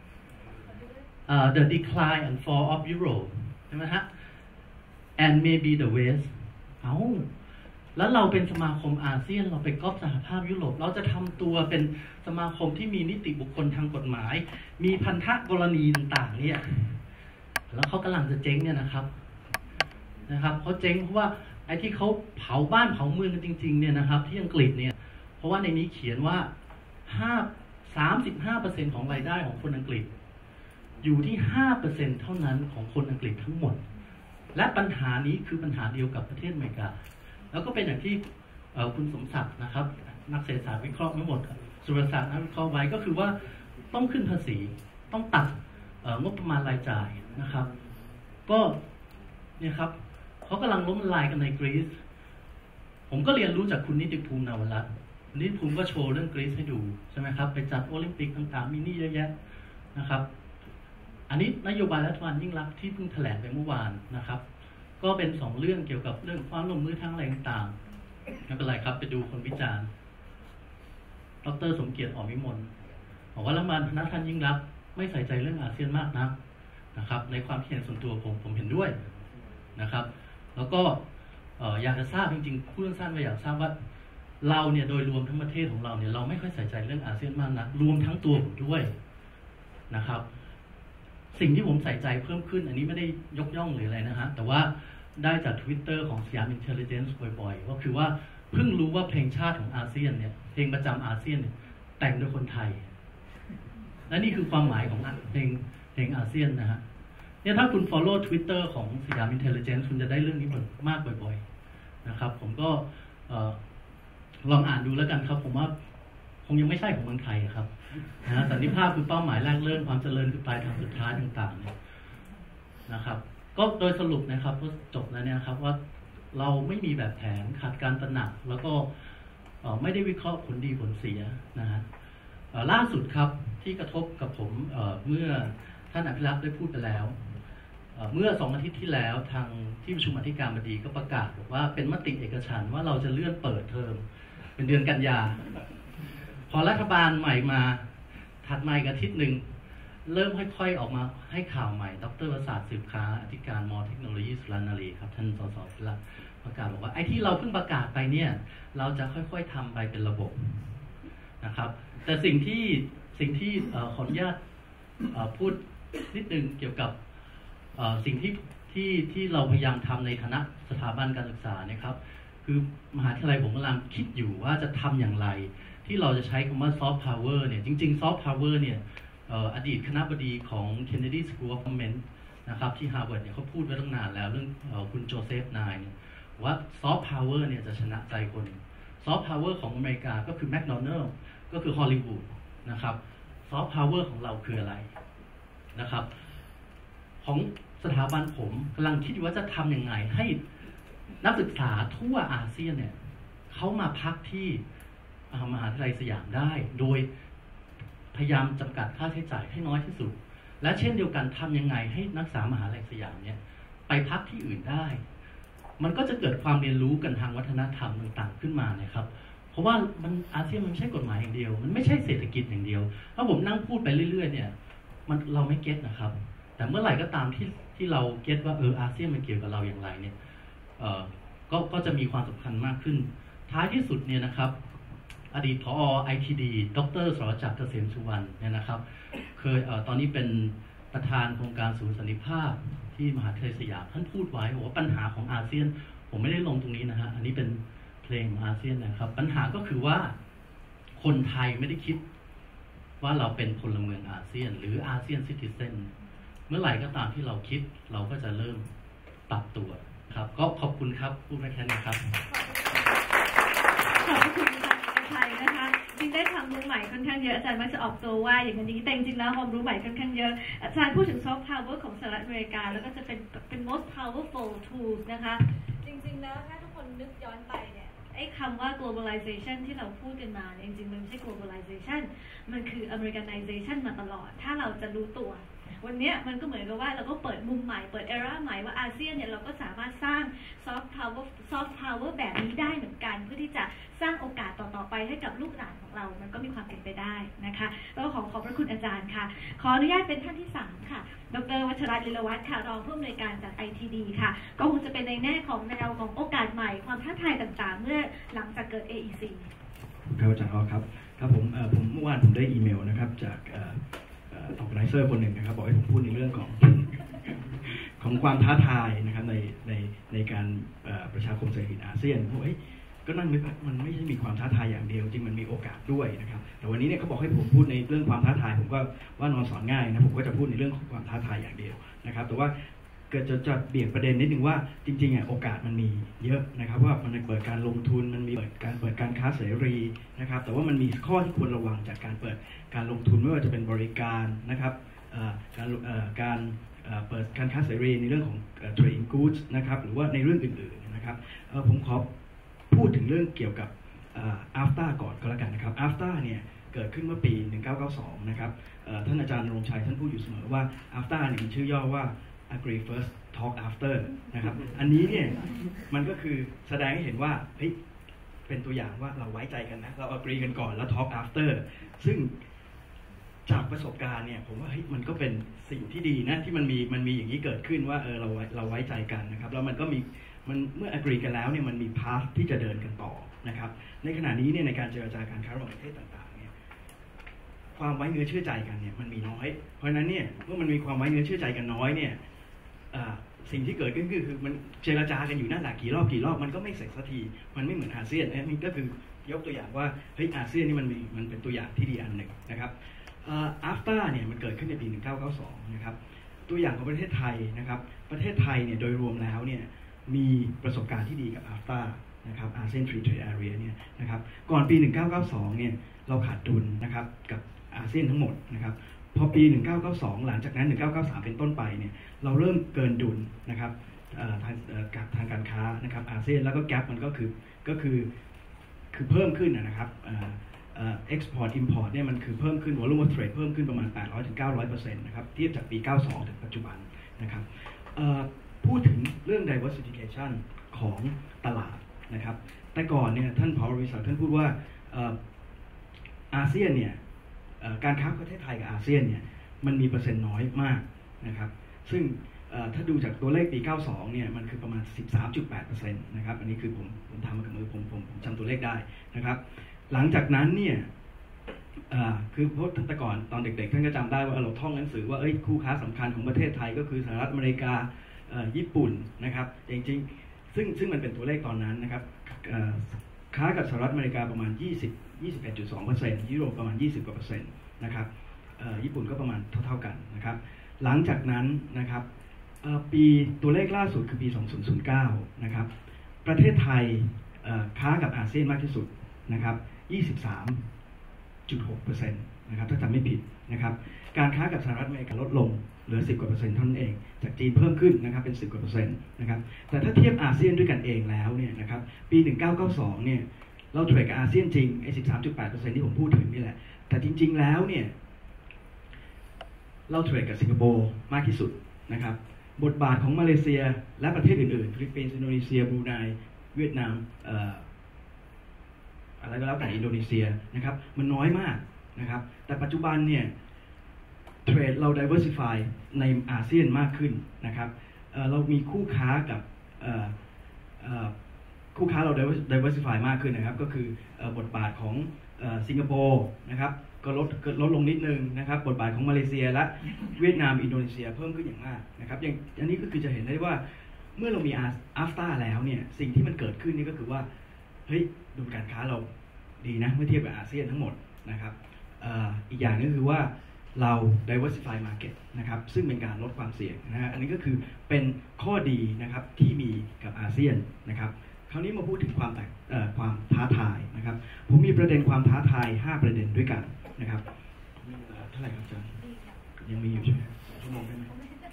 The decline and fall of Europe ใช่ไหมฮะ and maybe the West แล้วเราเป็นสมาคมอาเซียนเราไปก๊อปสหภาพยุโรปเราจะทำตัวเป็นสมาคมที่มีนิติบุคคลทางกฎหมายมีพันธกรณีต่างๆเนี่ยแล้วเขากำลังจะเจ๊งเนี่ยนะครับเขาเจ๊งเพราะว่าไอ้ที่เขาเผาบ้านเผาเมืองกันจริงๆเนี่ยนะครับที่อังกฤษเนี่ยเพราะว่าในนี้เขียนว่า35% ของรายได้ของคนอังกฤษอยู่ที่ 5% เท่านั้นของคนอังกฤษทั้งหมดและปัญหานี้คือปัญหาเดียวกับประเทศอเมริกาแล้วก็เป็นอย่างที่คุณสมศักดิ์นะครับนักเศรษฐศาสตร์วิเคราะห์ไม่หมดสุรศักดิ์นักวิเคราะห์ไว้ก็คือว่าต้องขึ้นภาษีต้องตัดงบประมาณรายจ่ายนะครับก็เนี่ยครับเขากำลังล้มละลายกันในกรีซผมก็เรียนรู้จากคุณนิติภูมินาวรัตน์นิติภูมิก็โชว์เรื่องกรีซให้ดูใช่ไหมครับไปจัดโอลิมปิกต่างๆมีนี่เยอะแยะนะครับอันนี้นโยบายรัฐบาลยิ่งรักที่เพิ่งแถลงไปเมื่อวานนะครับก็เป็น2เรื่องเกี่ยวกับเรื่องความร่วมมือทางอะไรต่างๆไม่เป็นไรครับไปดูคนวิจารณ์ดร.สมเกียรติอวิมลบอกว่ารัฐบาลท่านยิ่งรักไม่ใส่ใจเรื่องอาเซียนมากนักนะครับในความคิดเห็นส่วนตัวผมเห็นด้วยนะครับแล้วก็อยากจะทราบจริงๆพูดสั้นๆว่าอยากทราบว่าเราเนี่ยโดยรวมทั้งประเทศของเราเนี่ยเราไม่ค่อยใส่ใจเรื่องอาเซียนมากนักรวมทั้งตัวผมด้วยนะครับสิ่งที่ผมใส่ใจเพิ่มขึ้นอันนี้ไม่ได้ยกย่องหรืออะไรนะฮะแต่ว่าได้จาก Twitter ของสยาม Intelligence บ่อยๆก็คือว่าเพิ่งรู้ว่าเพลงชาติของอาเซียนเนี่ยเพลงประจำอาเซียนเนี่ยแต่งโดยคนไทยและนี่คือความหมายของเพลงอาเซียนนะฮะเนี่ยถ้าคุณ follow Twitter ของสยาม Intelligence คุณจะได้เรื่องนี้มากบ่อยๆนะครับผมก็ลองอ่านดูแล้วกันครับผมว่าคงยังไม่ใช่ของเมืองไทยครับนะสันติภาพคือเป้าหมายแรกเริ่มความเจริญคือปลายทางสุดท้ายต่างๆนะครับก็โดยสรุปนะครับก็จบแล้วเนี่ยครับว่าเราไม่มีแบบแผนขาดการตระหนักแล้วก็ไม่ได้วิเคราะห์ผลดีผลเสียนะฮะล่าสุดครับที่กระทบกับผมเมื่อท่านอภิรักษ์ได้พูดไปแล้วเมื่อ2 อาทิตย์ที่แล้วทางที่ประชุมอธิการบดีก็ประกาศบอกว่าเป็นมติเอกฉันท์ว่าเราจะเลื่อนเปิดเทอมเป็นเดือนกันยาพอรัฐบาลใหม่มาถัดมาอีกอาทิตย์หนึ่งเริ่มค่อยๆออกมาให้ข่าวใหม่ดร.วราสืบค้าอธิการม.เทคโนโลยีสุรนารีครับท่านสสพิระประกาศบอกว่าไอ้ที่เราเพิ่งประกาศไปเนี่ยเราจะค่อยๆทำไปเป็นระบบนะครับแต่สิ่งที่ขออนุญาตพูดนิดนึงเกี่ยวกับสิ่งที่เราพยายามทำในฐานะสถาบันการศึกษานะครับคือมหาวิทยาลัยผมกำลังคิดอยู่ว่าจะทำอย่างไรที่เราจะใช้คำว่าซอฟต์พาวเวอร์เนี่ยจริงๆซอฟต์พาวเวอร์เนี่ยอดีตคณบดีของ Kennedy School of Government นะครับที่ Harvard เนี่ยเขาพูดไว้ตั้งนานแล้วเรื่องคุณโจเซฟไนน์เนี่ยว่าซอฟต์พาวเวอร์เนี่ยจะชนะใจคนซอฟต์พาวเวอร์ของอเมริกาก็คือแมคโดนัลด์ก็คือฮอลลีวูดนะครับซอฟต์พาวเวอร์ของเราคืออะไรนะครับของสถาบันผมกำลังคิดว่าจะทำยังไงให้นักศึกษาทั่วอาเซียนเนี่ยเขามาพักที่มหาวิทยาลัยสยามได้โดยพยายามจำกัดค่าใช้จ่ายให้น้อยที่สุดและเช่นเดียวกันทำยังไงให้นักศึกษามหาวิทยาลัยสยามเนี่ยไปพักที่อื่นได้มันก็จะเกิดความเรียนรู้กันทางวัฒนธรรมต่างๆขึ้นมานะครับเพราะว่ามันอาเซียนมันไม่ใช่กฎหมายอย่างเดียวมันไม่ใช่เศรษฐกิจอย่างเดียวถ้าผมนั่งพูดไปเรื่อยๆเนี่ยเราไม่เก็ตนะครับแต่เมื่อไหร่ก็ตามที่เราเก็ตว่าอาเซียนมันเกี่ยวกับเราอย่างไรเนี่ยก็จะมีความสำคัญมากขึ้นท้ายที่สุดเนี่ยนะครับอดีตผอ. ITD ดร.สรจักรเกษมสุวรรณเนี่ยนะครับเคยตอนนี้เป็นประธานโครงการศูนย์สันติภาพที่มหาวิทยาลัยสยามท่านพูดไว้บอกว่าปัญหาของอาเซียนผมไม่ได้ลงตรงนี้นะฮะอันนี้เป็นเพลงของอาเซียนนะครับปัญหาก็คือว่าคนไทยไม่ได้คิดว่าเราเป็นพลเมืองอาเซียนหรืออาเซียนซิติเซนเมื่อไหร่ก็ตามที่เราคิดเราก็จะเริ่มปรับตัวครับก็ขอบคุณครับพูดแค่นี้ครับขอบคุณอาจารย์เอกชัยนะคะจริงได้ความรู้ใหม่ค่อนข้างเยอะอาจารย์มักจะออกตัวว่าอย่างนี้แต่จริงๆแล้วความรู้ใหม่ค่อนข้างเยอะอาจารย์พูดถึงซอฟต์พาวเวอร์ของสหรัฐอเมริกาแล้วก็จะเป็น most powerful tools นะคะจริงๆแล้วถ้าทุกคนนึกย้อนไปเนี่ยไอ้คำว่า globalization ที่เราพูดกันมาจริงๆมันไม่ใช่ globalization มันคือ Americanization มาตลอดถ้าเราจะรู้ตัววันนี้มันก็เหมือนกับว่าเราก็เปิดมุมใหม่เปิด era ใหม่ว่าอาเซียนเนี่ยเราก็สามารถสร้าง soft power แบบนี้ได้เหมือนกันเพื่อที่จะสร้างโอกาสต่อๆไปให้กับลูกหลานของเรามันก็มีความเป็นไปได้นะคะแล้วก็ขอบพระคุณอาจารย์ค่ะขออนุญาตเป็นท่านที่3ค่ะดร.วัชรลิลวัฒน์ค่ะรองผู้อำนวยการจาก ITD ค่ะก็คงจะเป็นในแง่ของแนวของโอกาสใหม่ความท้าทายต่างๆเมื่อหลังจากเกิด AEC ครับอาจารย์ครับครับผมเมื่อวานผมได้อีเมลนะครับจากorganizer คนหนึ่งนะครับบอกให้ผมพูดในเรื่องของความท้าทายนะครับในการประชาคมเศรษฐกิจอาเซียนเพราะก็นั่งนึกมันไม่ใช่มีความท้าทายอย่างเดียวจริงมันมีโอกาสด้วยนะครับแต่วันนี้เนี่ยเขาบอกให้ผมพูดในเรื่องความท้าทายผมก็ว่านอนสอนง่ายนะผมก็จะพูดในเรื่องของความท้าทายอย่างเดียวนะครับแต่ว่าเกิดจะเบี่ยงประเด็นนิดนึงว่าจริงๆโอกาสมันมีเยอะนะครับว่ามันเปิดการลงทุนมันมีเปิดการค้าเสรีนะครับแต่ว่ามันมีข้อที่ควรระวังจากการเปิดการลงทุนไม่ว่าจะเป็นบริการนะครับการเปิดการค้าเสรีในเรื่องของ trade in goods นะครับหรือว่าในเรื่องอื่นๆนะครับผมขอพูดถึงเรื่องเกี่ยวกับAFTA ก่อนก็แล้วกันนะครับ AFTA เนี่ยเกิดขึ้นเมื่อปี 1992 นะครับท่านอาจารย์ณรงค์ชัยท่านพูดอยู่เสมอว่า AFTA เนี่ยมีชื่อย่อว่า Agree First Talk After นะครับอันนี้เนี่ยมันก็คือแสดงให้เห็นว่าเป็นตัวอย่างว่าเราไว้ใจกันนะเรา agree กันก่อนแล้ว talk after ซึ่งจากประสบการณ์เนี่ยผมว่ามันก็เป็นสิ่งที่ดีนะที่มันมีอย่างนี้เกิดขึ้นว่าเราไว้ใจกันนะครับแล้วมันก็มีเมื่อ agree กันแล้วเนี่ยมันมี path ที่จะเดินกันต่อนะครับในขณะนี้เนี่ยในการเจรจาการค้าระหว่างประเทศต่างๆเนี่ยความไว้เนื้อเชื่อใจกันเนี่ยมันมีน้อยเพราะฉะนั้นเนี่ยเมื่อมันมีความไว้เนื้อเชื่อใจกันน้อยเนี่ยสิ่งที่เกิดขึ้นคือมันเจรจากันอยู่นั่นแหละกี่รอบมันก็ไม่เสร็จสักทีมันไม่เหมือนอาเซียนนะนี่ก็คือยกตัวอย่างว่าอาเซียนนี่มันเป็นตัวอย่างที่ดีอันหนึ่งนะครับAFTA เนี่ยมันเกิดขึ้นในปี 1992 นะครับตัวอย่างของประเทศไทยนะครับประเทศไทยเนี่ยโดยรวมแล้วเนี่ยมีประสบการณ์ที่ดีกับ AFTA นะครับ ASEAN Free Trade Area เนี่ยนะครับก่อนปี 1992 เนี่ยเราขาดดุลนะครับกับอาเซียนทั้งหมดนะครับพอปี 1992 หลังจากนั้น 1993 เป็นต้นไปเนี่ยเราเริ่มเกินดุลนะครับทางการค้านะครับอาเซียนแล้วก็แกปมันก็คือคือเพิ่มขึ้นนะครับexport import เนี่ยมันคือเพิ่มขึ้น volume of trade เพิ่มขึ้นประมาณ 800-900% นะครับเทียบจากปี 92 ถึงปัจจุบันนะครับพูดถึงเรื่อง diversification ของตลาดนะครับแต่ก่อนเนี่ยท่านผอ.วิศักดิ์ท่านพูดว่าอาเซียนเนี่ยการค้าประเทศไทยกับอาเซียนเนี่ยมันมีเปอร์เซ็นต์น้อยมากนะครับซึ่งถ้าดูจากตัวเลขปี 92 เนี่ยมันคือประมาณ 13.8% นะครับอันนี้คือผมทำมากับมือผมจำตัวเลขได้นะครับหลังจากนั้นเนี่ยคือเพราะแต่ก่อนตอนเด็กๆท่านก็จำได้ว่าเราท่องหนังสือว่าคู่ค้าสำคัญของประเทศไทยก็คือสหรัฐอเมริกาญี่ปุ่นนะครับจริงๆซึ่งมันเป็นตัวเลขตอนนั้นนะครับค้ากับสหรัฐอเมริกาประมาณ 21.2% ยุโรปประมาณ 20% กว่า%นะครับญี่ปุ่นก็ประมาณเท่าๆกันนะครับหลังจากนั้นนะครับปีตัวเลขล่าสุดคือปี 2009 นะครับประเทศไทยค้ากับอาเซียนมากที่สุดนะครับ 23.6% นะครับถ้าจำไม่ผิดนะครับการค้ากับสหรัฐอเมริกาลดลงเหลือ10 กว่า%เท่านั้นเองจากจีนเพิ่มขึ้นนะครับเป็น10 กว่า%นะครับแต่ถ้าเทียบอาเซียนด้วยกันเองแล้วเนี่ยนะครับปี 1992 เนี่ยเราเทรดกับอาเซียนจริงไอ้ 13.8% ที่ผมพูดถึงนี่แหละแต่จริงๆแล้วเนี่ยเราเทรดกับสิงคโปร์มากที่สุดนะครับบทบาทของมาเลเซียและประเทศอื่นๆฟิลิปปินส์อินโดนีเซียบรูไนเวียดนามอะไรก็แล้วแต่อินโดนีเซียนะครับมันน้อยมากนะครับแต่ปัจจุบันเนี่ยเทรดเรา diversify ในอาเซียนมากขึ้นนะครับเรามีคู่ค้ากับคู่ค้าเรา diversify มากขึ้นนะครับก็คือบทบาทของสิงคโปร์นะครับก็ลดลงนิดนึงนะครับบทบาทของมาเลเซียและเวียดนามอินโดนีเซียเพิ่มขึ้นอย่างมากนะครับอย่างอันนี้ก็คือจะเห็นได้ว่าเมื่อเรามีAFTA แล้วเนี่ยสิ่งที่มันเกิดขึ้นนี่ก็คือว่าเฮ้ยดุลการค้าเราดีนะเมื่อเทียบกับอาเซียนทั้งหมดนะครับอีกอย่างนึงคือว่าเรา diversify market นะครับซึ่งเป็นการลดความเสี่ยงนะฮะอันนี้ก็คือเป็นข้อดีนะครับที่มีกับอาเซียนนะครับคราวนี้มาพูดถึงความท้าทายนะครับผมมีประเด็นความท้าทาย5ประเด็นด้วยกันนะครับเท่าไหร่ครับอาจารย์ยังมีอยู่ใช่ไหมชั่วโมงได้ไหม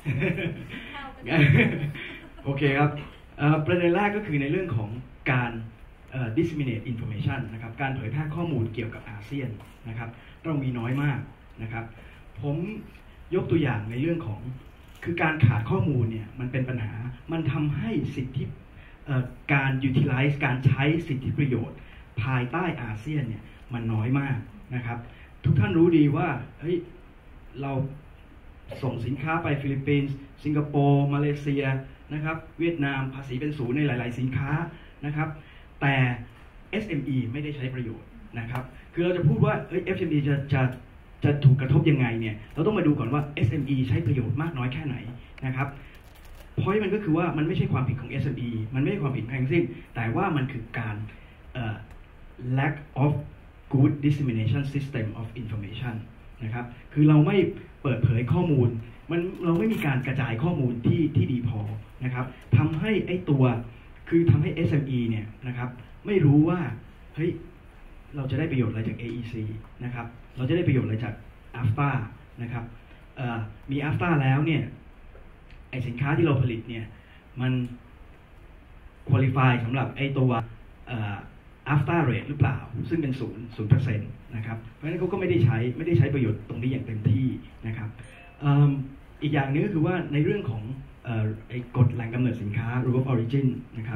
โอเคครับประเด็นแรกก็คือในเรื่องของการdisseminate information นะครับการเผยแพร่ข้อมูลเกี่ยวกับอาเซียนนะครับเรามีน้อยมากนะครับผมยกตัวอย่างในเรื่องของคือการขาดข้อมูลเนี่ยมันเป็นปัญหามันทำให้สิทธิการ utilize การใช้สิทธิประโยชน์ภายใต้อาเซียนเนี่ยมันน้อยมากนะครับทุกท่านรู้ดีว่าเฮ้ยเราส่งสินค้าไปฟิลิปปินส์สิงคโปร์มาเลเซียนะครับเวียดนามภาษีเป็น0ในหลายๆสินค้านะครับแต่ SME ไม่ได้ใช้ประโยชน์นะครับคือเราจะพูดว่าSME จะถูกกระทบยังไงเนี่ยเราต้องมาดูก่อนว่า SME ใช้ประโยชน์มากน้อยแค่ไหนนะครับpoint มันก็คือว่ามันไม่ใช่ความผิดของ SME มันไม่ใช่ความผิดทั้งสิ้นแต่ว่ามันคือการlack of good dissemination system of information นะครับคือเราไม่เปิดเผยข้อมูลเราไม่มีการกระจายข้อมูลที่ดีพอนะครับทำให้คือทำให้ SME เนี่ยนะครับไม่รู้ว่าเฮ้ยเราจะได้ประโยชน์อะไรจาก AEC นะครับเราจะได้ประโยชน์อะไรจาก AFTA นะครับมี AFTA แล้วเนี่ยไอสินค้าที่เราผลิตเนี่ยมัน qualify สำหรับไอตัวAFTA rate หรือเปล่าซึ่งเป็น0% นะครับเพราะฉะนั้นเขาก็ไม่ได้ใช้ประโยชน์ตรงนี้อย่างเต็มที่นะครับอีกอย่างนึงก็คือว่าในเรื่องของไอ้กฎแหล่งกำเนิดสินค้า rule of origin นะครับ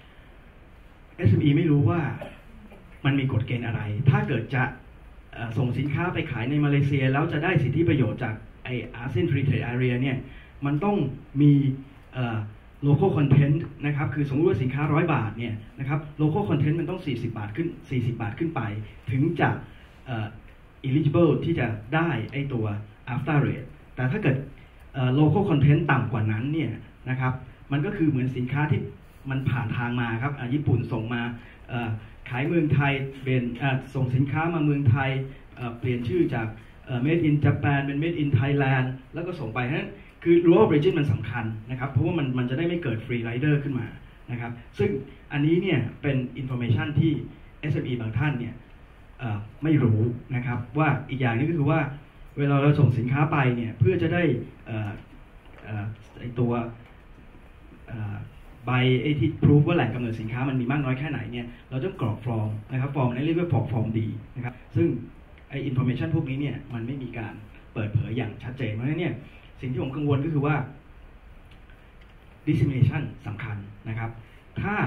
SME ไม่รู้ว่ามันมีกฎเกณฑ์อะไรถ้าเกิดจะส่งสินค้าไปขายในมาเลเซียแล้วจะได้สิทธิประโยชน์จากไอ้ ASEAN Free Trade Area เนี่ยมันต้องมีlocal content นะครับคือสมมติว่าสินค้า100 บาทเนี่ยนะครับ local content มันต้อง40 บาทขึ้นไปถึงจะeligible ที่จะได้ไอ้ตัว AFTA rate แต่ถ้าเกิดlocal content ต่ำกว่านั้นเนี่ยนะครับมันก็คือเหมือนสินค้าที่มันผ่านทางมาครับญี่ปุ่นส่งมาขายเมืองไทยเป็นส่งสินค้ามาเมืองไทยเปลี่ยนชื่อจากmade in Japan เป็น made in Thailand แล้วก็ส่งไปนั้นคือ rule of origin มันสำคัญนะครับเพราะว่ามันจะได้ไม่เกิด free rider ขึ้นมานะครับซึ่งอันนี้เนี่ยเป็น information ที่ SME บางท่านเนี่ยไม่รู้นะครับว่าอีกอย่างนึงก็คือว่าเวลาเราส่งสินค้าไปเนี่ยเพื่อจะได้ไอตัวใบที่พิสูจว่าแหล่งกำเนิดสินค้ามันมีมากน้อยแค่ไหนเนี่ยเราต้องกรอกฟอร์มนะครับฟอร์มนี้เรียกว่าฟอร์มดีนะครับซึ่งไอ้ information พวกนี้เนี่ยมันไม่มีการเปิดเผยอย่างชัดเจนเพราะฉะนั้นเนี่ยสิ่งที่ผมกังวลก็คือว่า dissemination สำคัญนะครับถ้า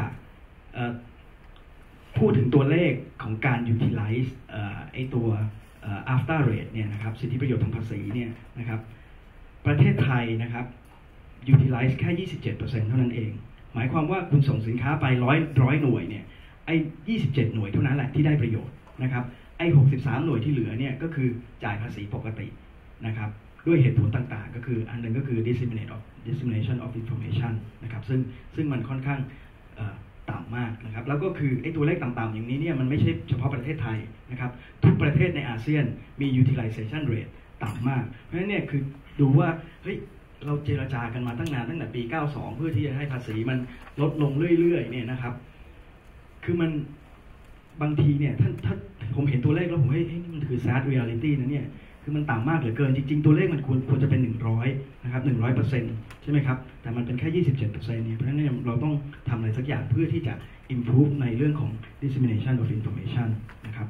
พูดถึงตัวเลขของการ utilize ไอ้ตัว after rate เนี่ยนะครับสิทธิประโยชน์ทางภาษีเนี่ยนะครับประเทศไทยนะครับ utilize แค่ 27% เท่านั้นเองหมายความว่าคุณส่งสินค้าไป100หน่วยเนี่ยไอ้27หน่วยเท่านั้นแหละที่ได้ประโยชน์นะครับไอ้63หน่วยที่เหลือเนี่ยก็คือจ่ายภาษีปกตินะครับด้วยเหตุผลต่างๆก็คืออันนึงก็คือ dissemination of information นะครับซึ่งมันค่อนข้างต่ำมากนะครับแล้วก็คือไอ้ตัวเลขต่ำๆอย่างนี้เนี่ยมันไม่ใช่เฉพาะประเทศไทยนะครับทุกประเทศในอาเซียนมี utilization rate ต่ำมากเพราะฉะนั้นเนี่ยคือดูว่าเฮ้ยเราเจรจากันมาตั้งนานตั้งแต่ปี 92 เพื่อที่จะให้ภาษีมันลดลงเรื่อยๆเนี่ยนะครับคือมันบางทีเนี่ยถ้าผมเห็นตัวเลขแล้วผมนี่มันคือ sad reality นะเนี่ยคือมันต่ำมากเหลือเกินจริงๆตัวเลขมันควรจะเป็น100นะครับ 100% ใช่ไหมครับแต่มันเป็นแค่ 27% เนี่ยเพราะฉะนั้นเนี่ยเราต้องทำอะไรสักอย่างเพื่อที่จะ improve ในเรื่องของ dissemination of information นะครับ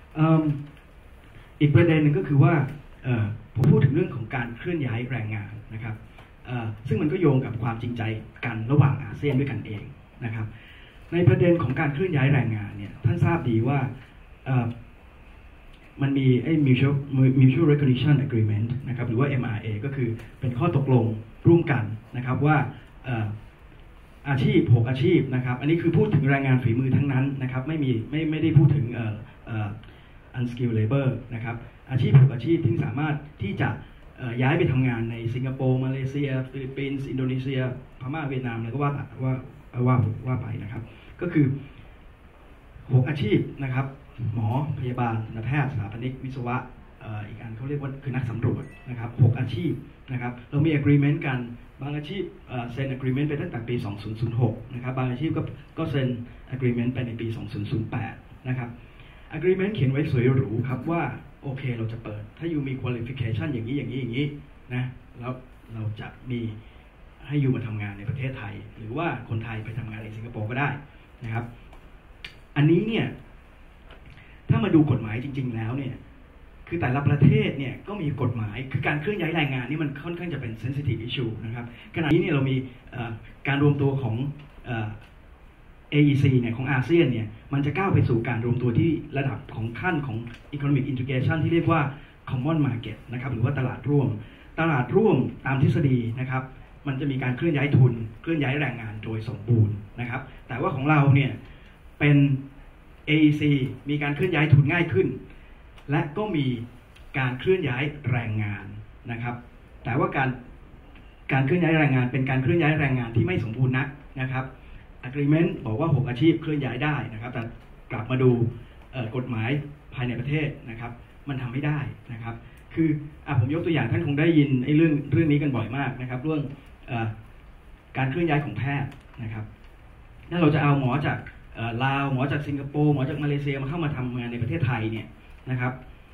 อีกประเด็นหนึ่งก็คือว่าผมพูดถึงเรื่องของการเคลื่อนย้ายแรงงานนะครับซึ่งมันก็โยงกับความจริงใจกันระหว่างอาเซียนด้วยกันเองนะครับในประเด็นของการเคลื่อนย้ายแรงงานเนี่ยท่านทราบดีว่ามันมีไอ้ mutual recognition agreement นะครับหรือว่า MRA ก็คือเป็นข้อตกลงร่วมกันนะครับว่าอาชีพ6อาชีพนะครับอันนี้คือพูดถึงแรงงานฝีมือทั้งนั้นนะครับไม่ได้พูดถึงunskilled labor นะครับอาชีพ6อาชีพที่สามารถที่จะย้ายไปทำงานในสิงคโปร์มาเลเซียฟิลิปปินส์อินโดนีเซียพม่าเวียดนามแล้วก็ว่าไปนะครับก็คือ6อาชีพนะครับหมอพยาบาลทันตแพทย์สถาปนิกวิศวะอีกอันเขาเรียกว่าคือนักสำรวจนะครับ6อาชีพนะครับเรามี agreement กันบางอาชีพเซ็น agreement ไปตั้งแต่ปี 2006 นะครับบางอาชีพก็เซ็น agreement ไปในปี 2008 นะครับ agreement เขียนไว้สวยหรูครับว่าโอเคเราจะเปิดถ้าอยู่มี qualification อย่างนี้นะแล้วเราจะมีให้อยู่มาทำงานในประเทศไทยหรือว่าคนไทยไปทำงานในสิงคโปร์ก็ได้นะครับอันนี้เนี่ยถ้ามาดูกฎหมายจริงๆแล้วเนี่ยคือแต่ละประเทศเนี่ยก็มีกฎหมายคือการเคลื่อนย้ายแรงงานนี่มันค่อนข้างจะเป็น sensitive issue นะครับขณะนี้เนี่ยเรามีการรวมตัวของAEC เนี่ยของอาเซียนเนี่ยมันจะก้าวไปสู่การรวมตัวที่ระดับของขั้นของ economic integration ที่เรียกว่า common market นะครับหรือว่าตลาดร่วมตามทฤษฎีนะครับมันจะมีการเคลื่อนย้ายทุนเคลื่อนย้ายแรงงานโดยสมบูรณ์นะครับแต่ว่าของเราเนี่ยเป็น AEC มีการเคลื่อนย้ายทุนง่ายขึ้นและก็มีการเคลื่อนย้ายแรงงานนะครับแต่ว่าการเคลื่อนย้ายแรงงานเป็นการเคลื่อนย้ายแรงงานที่ไม่สมบูรณ์นักนะครับ agreement บอกว่า6อาชีพเคลื่อนย้ายได้นะครับแต่กลับมาดูกฎหมายภายในประเทศนะครับมันทำไม่ได้นะครับคือผมยกตัวอย่างท่านคงได้ยินไอ้เรื่องนี้กันบ่อยมากนะครับเรื่องการเคลื่อนย้ายของแพทย์นะครับถ้าเราจะเอาหมอจากลาวหมอจากสิงคโปร์หมอจากมาเลเซียมาเข้ามาทำงานในประเทศไทยเนี่ยนะครับ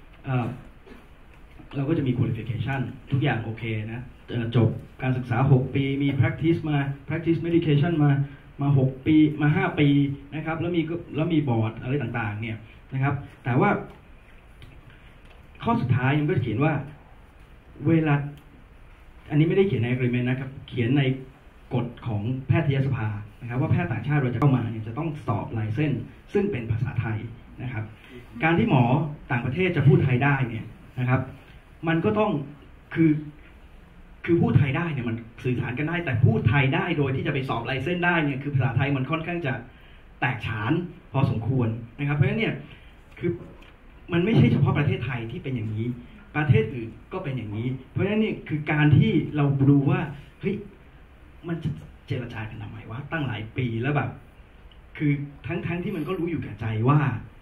เราก็จะมี qualification ทุกอย่างโอเคนะจบการศึกษา6ปีมี practice medication มา6ปีมา5ปีนะครับแล้วมีบอร์ดอะไรต่างๆเนี่ยนะครับแต่ว่าข้อสุดท้ายมันก็เขียนว่าเวลาอันนี้ไม่ได้เขียนใน agreement นะครับเขียนในกฎของแพทยสภานะครับว่าแพทย์ต่างชาติเราจะเข้ามาเนี่ยจะต้องสอบไลเซนส์ซึ่งเป็นภาษาไทยนะครับการที่หมอต่างประเทศจะพูดไทยได้เนี่ยนะครับมันก็ต้องคือพูดไทยได้เนี่ยมันสื่อสารกันได้แต่พูดไทยได้โดยที่จะไปสอบไลเซนส์ได้เนี่ยคือภาษาไทยมันค่อนข้างจะแตกฉานพอสมควรนะครับเพราะฉะนั้นเนี่ยคือมันไม่ใช่เฉพาะประเทศไทยที่เป็นอย่างนี้ประเทศอื่นก็เป็นอย่างนี้เพราะฉะนั้นนี่คือการที่เราดูว่าเฮ้ยมันจะเจรจากันทำไมวะตั้งหลายปีแล้วแบบคือทั้งที่มันก็รู้อยู่แก่ใจว่า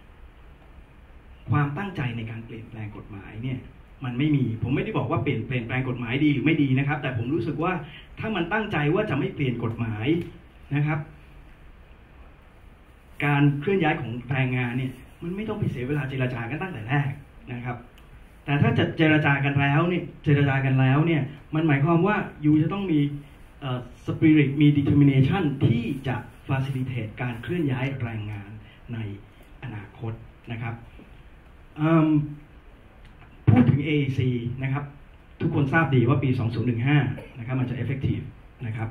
ความตั้งใจในการเปลี่ยนแปลงกฎหมายเนี่ยมันไม่มีผมไม่ได้บอกว่าเปลี่ยนแปลงกฎหมายดีหรือไม่ดีนะครับแต่ผมรู้สึกว่าถ้ามันตั้งใจว่าจะไม่เปลี่ยนกฎหมายนะครับการเคลื่อนย้ายของแรงงานเนี่ยมันไม่ต้องไปเสียเวลาเจรจากันตั้งแต่แรกนะครับแต่ถ้าจะเจรจากันแล้วเนี่ยมันหมายความว่ายูจะต้องมี spirit มี determination ที่จะ facilitate การเคลื่อนย้ายแรงงานในอนาคตนะครับพูดถึง AEC นะครับทุกคนทราบดีว่าปี 2015 นะครับมันจะ effective นะครับ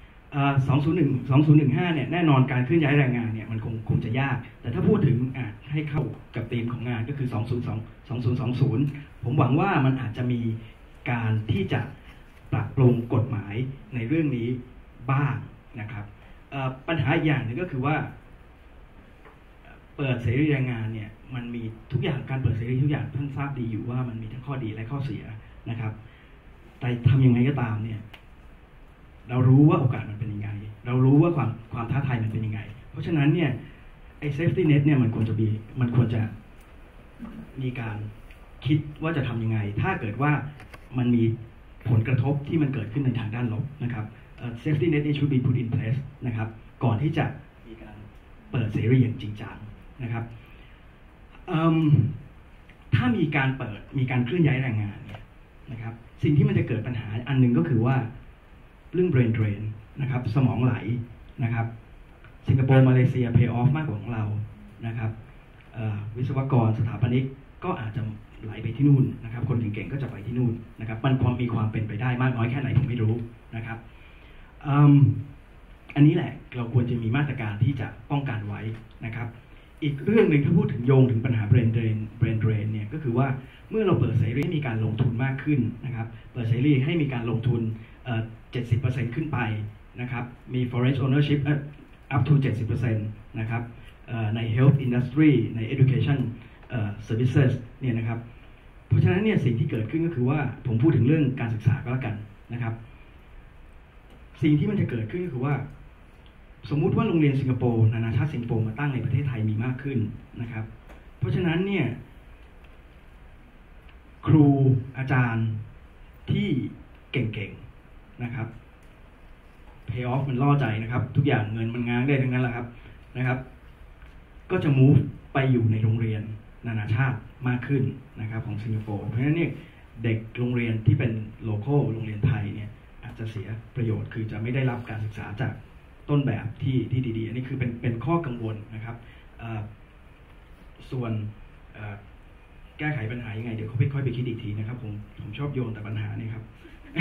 2015 เนี่ยแน่นอนการเคลื่อนย้ายแรงงานเนี่ยมันคงจะยากแต่ถ้าพูดถึงให้เข้ากับธีมของงานก็คือ 2020 ผมหวังว่ามันอาจจะมีการที่จะปรับปรุงกฎหมายในเรื่องนี้บ้างนะครับปัญหาอีกอย่างหนึ่งก็คือว่าเปิดเสรีแรงงานเนี่ยมันมีทุกอย่างการเปิดเสรีทุกอย่างท่านทราบดีอยู่ว่ามันมีทั้งข้อดีและข้อเสียนะครับแต่ทำยังไงก็ตามเนี่ยเรารู้ว่าโอกาสมันเป็นยังไงเรารู้ว่าความท้าทายมันเป็นยังไงเพราะฉะนั้นเนี่ยไอ้ safety net เนี่ยมันควรจะมีการคิดว่าจะทำยังไงถ้าเกิดว่ามันมีผลกระทบที่มันเกิดขึ้นในทางด้านลบนะครับsafety net should be put in place นะครับก่อนที่จะมีการเปิดเสรีอย่างจริงจังนะครับถ้ามีการเคลื่อนย้ายแรงงานเนี่ยนะครับสิ่งที่มันจะเกิดปัญหาอันนึงก็คือว่าเรื่อง brain drain นะครับสมองไหลนะครับสิงคโปร์มาเลเซีย pay off มากกว่าของเรานะครับวิศวกรสถาปนิกก็อาจจะไหลไปที่นู่นนะครับคนเก่งๆก็จะไปที่นู่นนะครับมันมีความเป็นไปได้มากน้อยแค่ไหนผมไม่รู้นะครับอันนี้แหละเราควรจะมีมาตรการที่จะป้องกันไว้นะครับอีกเรื่องหนึ่งถ้าพูดถึงโยงถึงปัญหา brain drain เนี่ยก็คือว่าเมื่อเราเปิดเสรีให้มีการลงทุนมากขึ้นนะครับเปิดเสรีให้มีการลงทุน70% ขึ้นไปนะครับมี foreign ownership up to 70% นะครับใน health industry ใน education services เนี่ยนะครับเพราะฉะนั้นเนี่ยสิ่งที่เกิดขึ้นก็คือว่าผมพูดถึงเรื่องการศึกษาก็แล้วกันนะครับสิ่งที่มันจะเกิดขึ้นก็คือว่าสมมุติว่าโรงเรียนสิงคโปร์นานาชาติสิงคโปร์มาตั้งในประเทศไทยมีมากขึ้นนะครับเพราะฉะนั้นเนี่ยครูอาจารย์ที่เก่งๆนะครับ pay off มันล่อใจนะครับทุกอย่างเงินมันง้างได้ทั้งนั้นแหละครับนะครับก็จะ move ไปอยู่ในโรงเรียนนานาชาติมากขึ้นนะครับของสิงคโปร์เพราะฉะนั้นเนี่ยเด็กโรงเรียนที่เป็นโลคอลโรงเรียนไทยเนี่ยอาจจะเสียประโยชน์คือจะไม่ได้รับการศึกษาจากต้นแบบที่ดีๆอันนี้คือเป็นข้อกังวลนะครับส่วนแก้ไขปัญหายังไงเดี๋ยวเขาค่อยไปคิดอีกทีนะครับผมชอบโยนแต่ปัญหานี่ครับ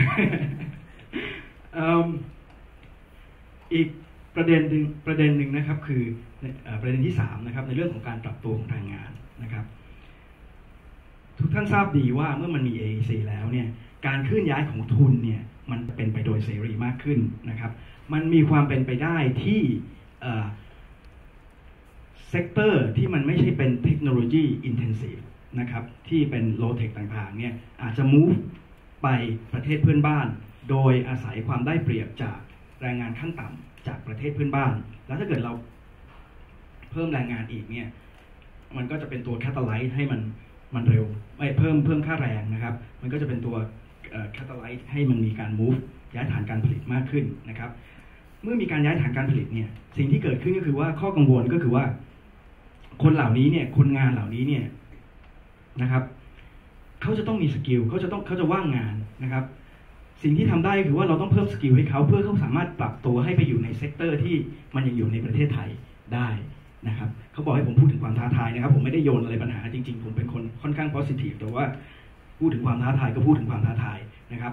อีกประเด็นหนึ่งนะครับคือประเด็นที่3นะครับในเรื่องของการปรับตัวของแรงงานนะครับทุกท่านทราบดีว่าเมื่อมันมี AEC แล้วเนี่ยการเคลื่อนย้ายของทุนเนี่ยมันเป็นไปโดยเสรีมากขึ้นนะครับมันมีความเป็นไปได้ที่เซกเตอร์ที่มันไม่ใช่เป็นเทคโนโลยีอินเทนซีฟนะครับที่เป็นโลเทคต่างๆเนี่ยอาจจะ move ไปประเทศเพื่อนบ้านโดยอาศัยความได้เปรียบจากแรงงานขั้นต่ำจากประเทศเพื่อนบ้านแล้วถ้าเกิดเราเพิ่มแรงงานอีกเนี่ยมันก็จะเป็นตัวแคตาไลซ์ให้มันเร็วไม่เพิ่มค่าแรงนะครับมันก็จะเป็นตัวแคตาไลซ์ให้มันมีการ move ย้ายฐานการผลิตมากขึ้นนะครับเมื่อมีการย้ายฐานการผลิตเนี่ยสิ่งที่เกิดขึ้นก็คือว่าข้อกังวลก็คือว่าคนเหล่านี้เนี่ยคนงานเหล่านี้เนี่ยนะครับเขาจะต้องมีสกิลเขาจะว่างงานนะครับสิ่งที่ทำได้คือว่าเราต้องเพิ่มสกิลให้เขาเพื่อเขาสามารถปรับตัวให้ไปอยู่ในเซกเตอร์ที่มันยังอยู่ในประเทศไทยได้นะครับเขาบอกให้ผมพูดถึงความท้าทายนะครับผมไม่ได้โยนอะไรปัญหาจริงๆผมเป็นคนค่อนข้าง positive แต่ว่าพูดถึงความท้าทายก็พูดถึงความท้าทายนะครับ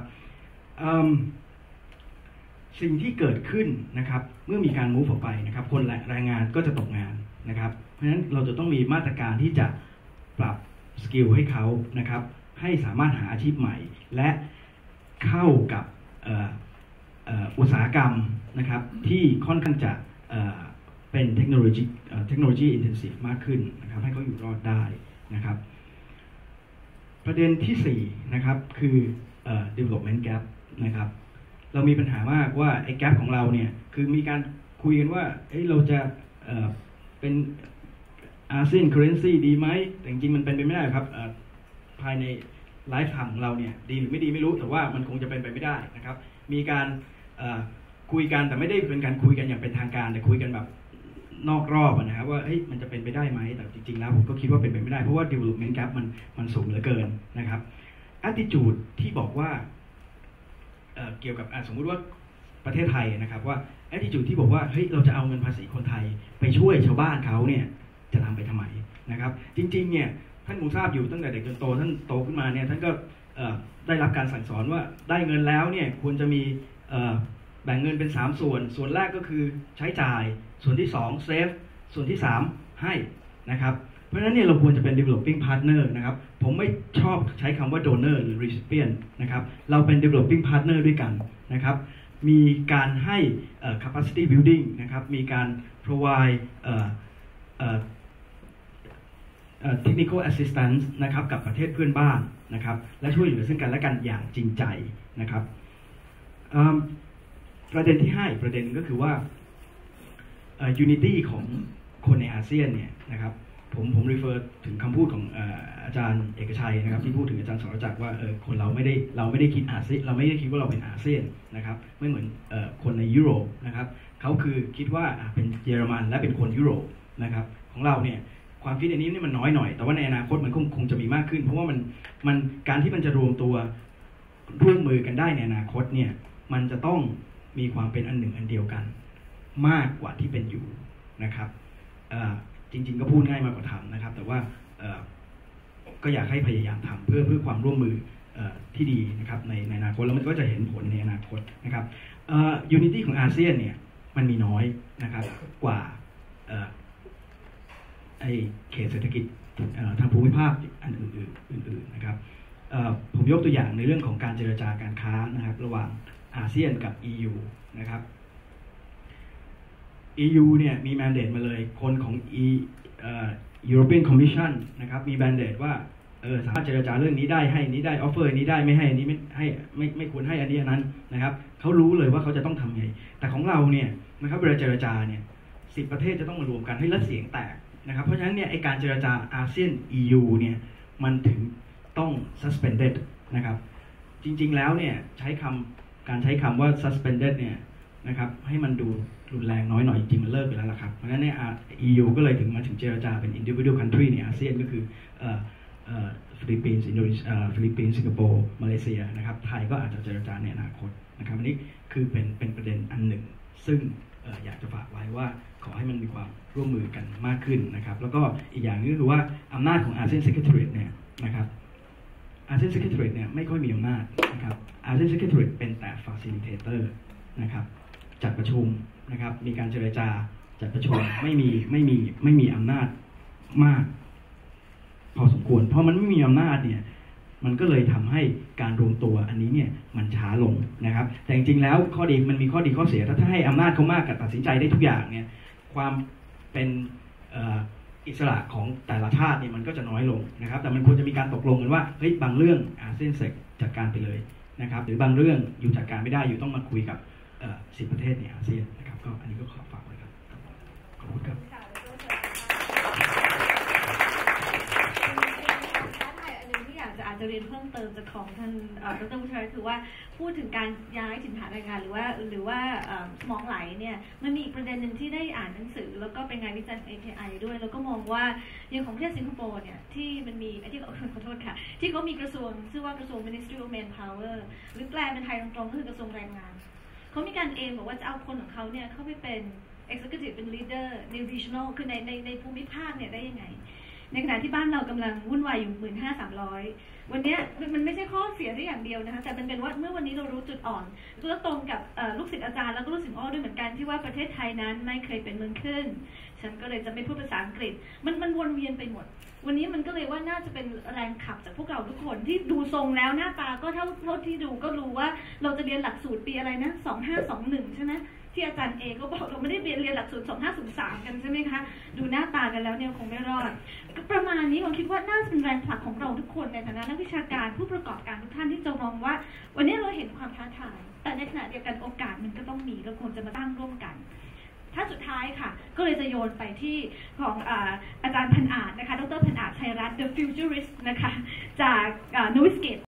สิ่งที่เกิดขึ้นนะครับเมื่อมีการ move ออกไปนะครับคนแรงงานก็จะตกงานนะครับเพราะฉะนั้นเราจะต้องมีมาตรการที่จะปรับสกิลให้เขานะครับให้สามารถหาอาชีพใหม่และเข้ากับอุตสาหกรรมนะครับที่ค่อนข้างจะเป็นเทคโนโลยีอินเทนซีฟมากขึ้นนะครับให้เขาอยู่รอดได้นะครับประเด็นที่4นะครับคือ development gap นะครับเรามีปัญหามากว่าไอ้ gap ของเราเนี่ยคือมีการคุยกันว่าเราจะเป็นอาเซียน currency ดีไหมแต่จริงๆมันเป็นไปไม่ได้ครับภายในไลฟ์ไทม์ของเราเนี่ยดีหรือไม่ดีไม่รู้แต่ว่ามันคงจะเป็นไปไม่ได้นะครับมีการคุยกันแต่ไม่ได้เป็นการคุยกันอย่างเป็นทางการแต่คุยกันแบบนอกรอบนะครับว่ามันจะเป็นไปได้ไหมแต่จริงๆแล้วผมก็คิดว่าเป็นไปไม่ได้เพราะว่า development gap มันสูงเหลือเกินนะครับ attitude ที่บอกว่าเกี่ยวกับสมมุติว่าประเทศไทยนะครับว่า attitude ที่บอกว่าเฮ้ยเราจะเอาเงินภาษีคนไทยไปช่วยชาวบ้านเขาเนี่ยจะทำไปทำไมนะครับจริงๆเนี่ยท่านคงทราบอยู่ตั้งแต่เด็กจนโตท่านโตขึ้นมาเนี่ยท่านก็ได้รับการสั่งสอนว่าได้เงินแล้วเนี่ยควรจะมีแบ่งเงินเป็น3ส่วนแรกก็คือใช้จ่ายส่วนที่2 save ส่วนที่3ให้นะครับเพราะฉะนั้นเนี่ยเราควรจะเป็น developing partner นะครับผมไม่ชอบใช้คำว่า donor หรือ recipient นะครับเราเป็น developing partner ด้วยกันนะครับมีการให้ capacity building นะครับมีการ provide technical assistance นะครับกับประเทศเพื่อนบ้านนะครับและช่วยเหลือซึ่งกันและกันอย่างจริงใจนะครับประเด็นที่5อีกประเด็นก็คือว่า unity ของคนในอาเซียนเนี่ยนะครับผม refer ถึงคำพูดของอาจารย์เอกชัยนะครับที่พูดถึงอาจารย์สรจักรว่าคนเราไม่ได้คิดอาเซียนเราไม่ได้คิดว่าเราเป็นอาเซียนนะครับไม่เหมือนคนในยุโรปนะครับเขาคือคิดว่าเป็นเยอรมันและเป็นคนยุโรปนะครับของเราเนี่ยความคิดอันนี้มันน้อยหน่อยแต่ว่าในอนาคตมันคงจะมีมากขึ้นเพราะว่ามันการที่มันจะรวมตัวร่วมมือกันได้ในอนาคตเนี่ยมันจะต้องมีความเป็นอันหนึ่งอันเดียวกันมากกว่าที่เป็นอยู่นะครับจริงๆก็พูดง่ายมากกว่าทำนะครับแต่ว่าก็อยากให้พยายามทำเพื่อความร่วมมือที่ดีนะครับในอนาคตแล้วมันก็จะเห็นผลในอนาคตนะครับunity ของอาเซียนเนี่ยมันมีน้อยนะครับกว่าเขตเศรษฐกิจทางภูมิภาคอันอื่นนะครับผมยกตัวอย่างในเรื่องของการเจรจาการค้านะครับระหว่างอาเซียนกับ EU นะครับ EU เนี่ยมี mandate มาเลยคนของ European Commission นะครับมี mandate ว่าสามารถเจรจาเรื่องนี้ได้ให้นี้ได้ offer นี้ได้ไม่ให้นี้ไม่ควรให้อันนี้อันนั้นนะครับเขารู้เลยว่าเขาจะต้องทำไงแต่ของเราเนี่ยนะครับเวลาเจรจาเนี่ย10ประเทศจะต้องมารวมกันให้แล้วเสียงแตกนะครับเพราะฉะนั้นเนี่ยไอการเจรจาอาเซียน EU เนี่ยมันถึงต้อง suspended นะครับจริงๆแล้วเนี่ยการใช้คำว่า suspended เนี่ยนะครับให้มันดูรุนแรงน้อยหน่อยจริงๆมันเลิกไปแล้วล่ะครับเพราะฉะนั้นเนี่ย EU ก็เลยถึงมาถึงเจรจาเป็น individual country ในอาเซียนก็คือฟิลิปปินส์อินโดนีเซียฟิลิปปินส์สิงคโปร์มาเลเซียนะครับไทยก็อาจจะเจรจาในอนาคตนะครับอันนี้คือเป็นประเด็นอันหนึ่งซึ่งอยากจะฝากไว้ว่าขอให้มันมีความร่วมมือกันมากขึ้นนะครับแล้วก็อีกอย่างนึงก็คือว่าอำนาจของอาเซียนเซคเรทเรียตเนี่ยนะครับอาเซียนเซคเรทเรียตเนี่ยไม่ค่อยมีอำนาจนะครับอาเซียนเซคเรทเรียตเป็นแต่ facilitator นะครับจัดประชุมนะครับมีการเจรจาจัดประชุมไม่มีอำนาจมากพอสมควรเพราะมันไม่มีอำนาจเนี่ยมันก็เลยทำให้การรวมตัวอันนี้เนี่ยมันช้าลงนะครับแต่จริงๆแล้วข้อดีมันมีข้อดีข้อเสียถ้าให้อำนาจเขามากกับตัดสินใจได้ทุกอย่างเนี่ยความเป็นอิสระของแต่ละชาติเนี่ยมันก็จะน้อยลงนะครับแต่มันควรจะมีการตกลงกันว่าเฮ้ยบางเรื่องอาเซียนเซกจัดการไปเลยนะครับหรือบางเรื่องอยู่จัดการไม่ได้อยู่ต้องมาคุยกับ10ประเทศในอาเซียนนะครับก็อันนี้ก็ขอฝากไว้ครับขอบคุณครับอาจจะเรียนเพิ่มเติมจากของท่านดร.วุฒิชัยคือว่าพูดถึงการย้ายถิ่นฐานแรงงานหรือว่าสมองไหลเนี่ยมันมีอีกประเด็นหนึ่งที่ได้อ่านหนังสือแล้วก็เป็นงานวิจัยของ AKI ด้วยแล้วก็มองว่าอย่างของประเทศสิงคโปร์เนี่ยที่มันมีที่ขอโทษค่ะที่เขามีกระทรวงชื่อว่ากระทรวง Ministry of Manpower หรือแปลเป็นไทยตรงๆก็คือกระทรวงแรงงานเขามีการบอกว่าจะเอาคนของเขาเนี่ยเข้าไปเป็น Executive เป็น Leader ใน Regional คือในภูมิภาคเนี่ยได้ยังไงในขณะที่บ้านเรากำลังวุ่นวายอยู่ 15,300 วันนี้มันไม่ใช่ข้อเสียได้อย่างเดียวนะคะแต่มันเป็นว่าเมื่อวันนี้เรารู้จุดอ่อนแล้วตรงกับลูกศิษย์อาจารย์แล้วก็ลูกศิษย์อ้อด้วยเหมือนกันที่ว่าประเทศไทยนั้นไม่เคยเป็นเมืองขึ้นฉันก็เลยจะไม่พูดภาษาอังกฤษมันวนเวียนไปหมดวันนี้มันก็เลยว่าน่าจะเป็นแรงขับจากพวกเราทุกคนที่ดูทรงแล้วหน้าตาก็เท่าที่ดูก็รู้ว่าเราจะเรียนหลักสูตรปีอะไรนะ2521ใช่ไหมที่อาจารย์เอก็บอกเราไม่ได้เรียนหลักสูตร2503กันใช่ไหมคะดูหน้าตากันแล้วเนี่ยคงไม่รอดประมาณนี้ผมคิดว่าน่าจะเป็นแรงผลักของเราทุกคนในฐานะนักวิชาการผู้ประกอบการทุกท่านที่จะมองว่าวันนี้เราเห็นความท้าทายแต่ในขณะเดียวกันโอกาสมันก็ต้องมีเราควรจะมาตั้งร่วมกันถ้าสุดท้ายค่ะก็เลยจะโยนไปที่ของอาจารย์พันอาจนะคะดร.พันอาจชัยรัตน์ The Futurist นะคะจากนวิสเกต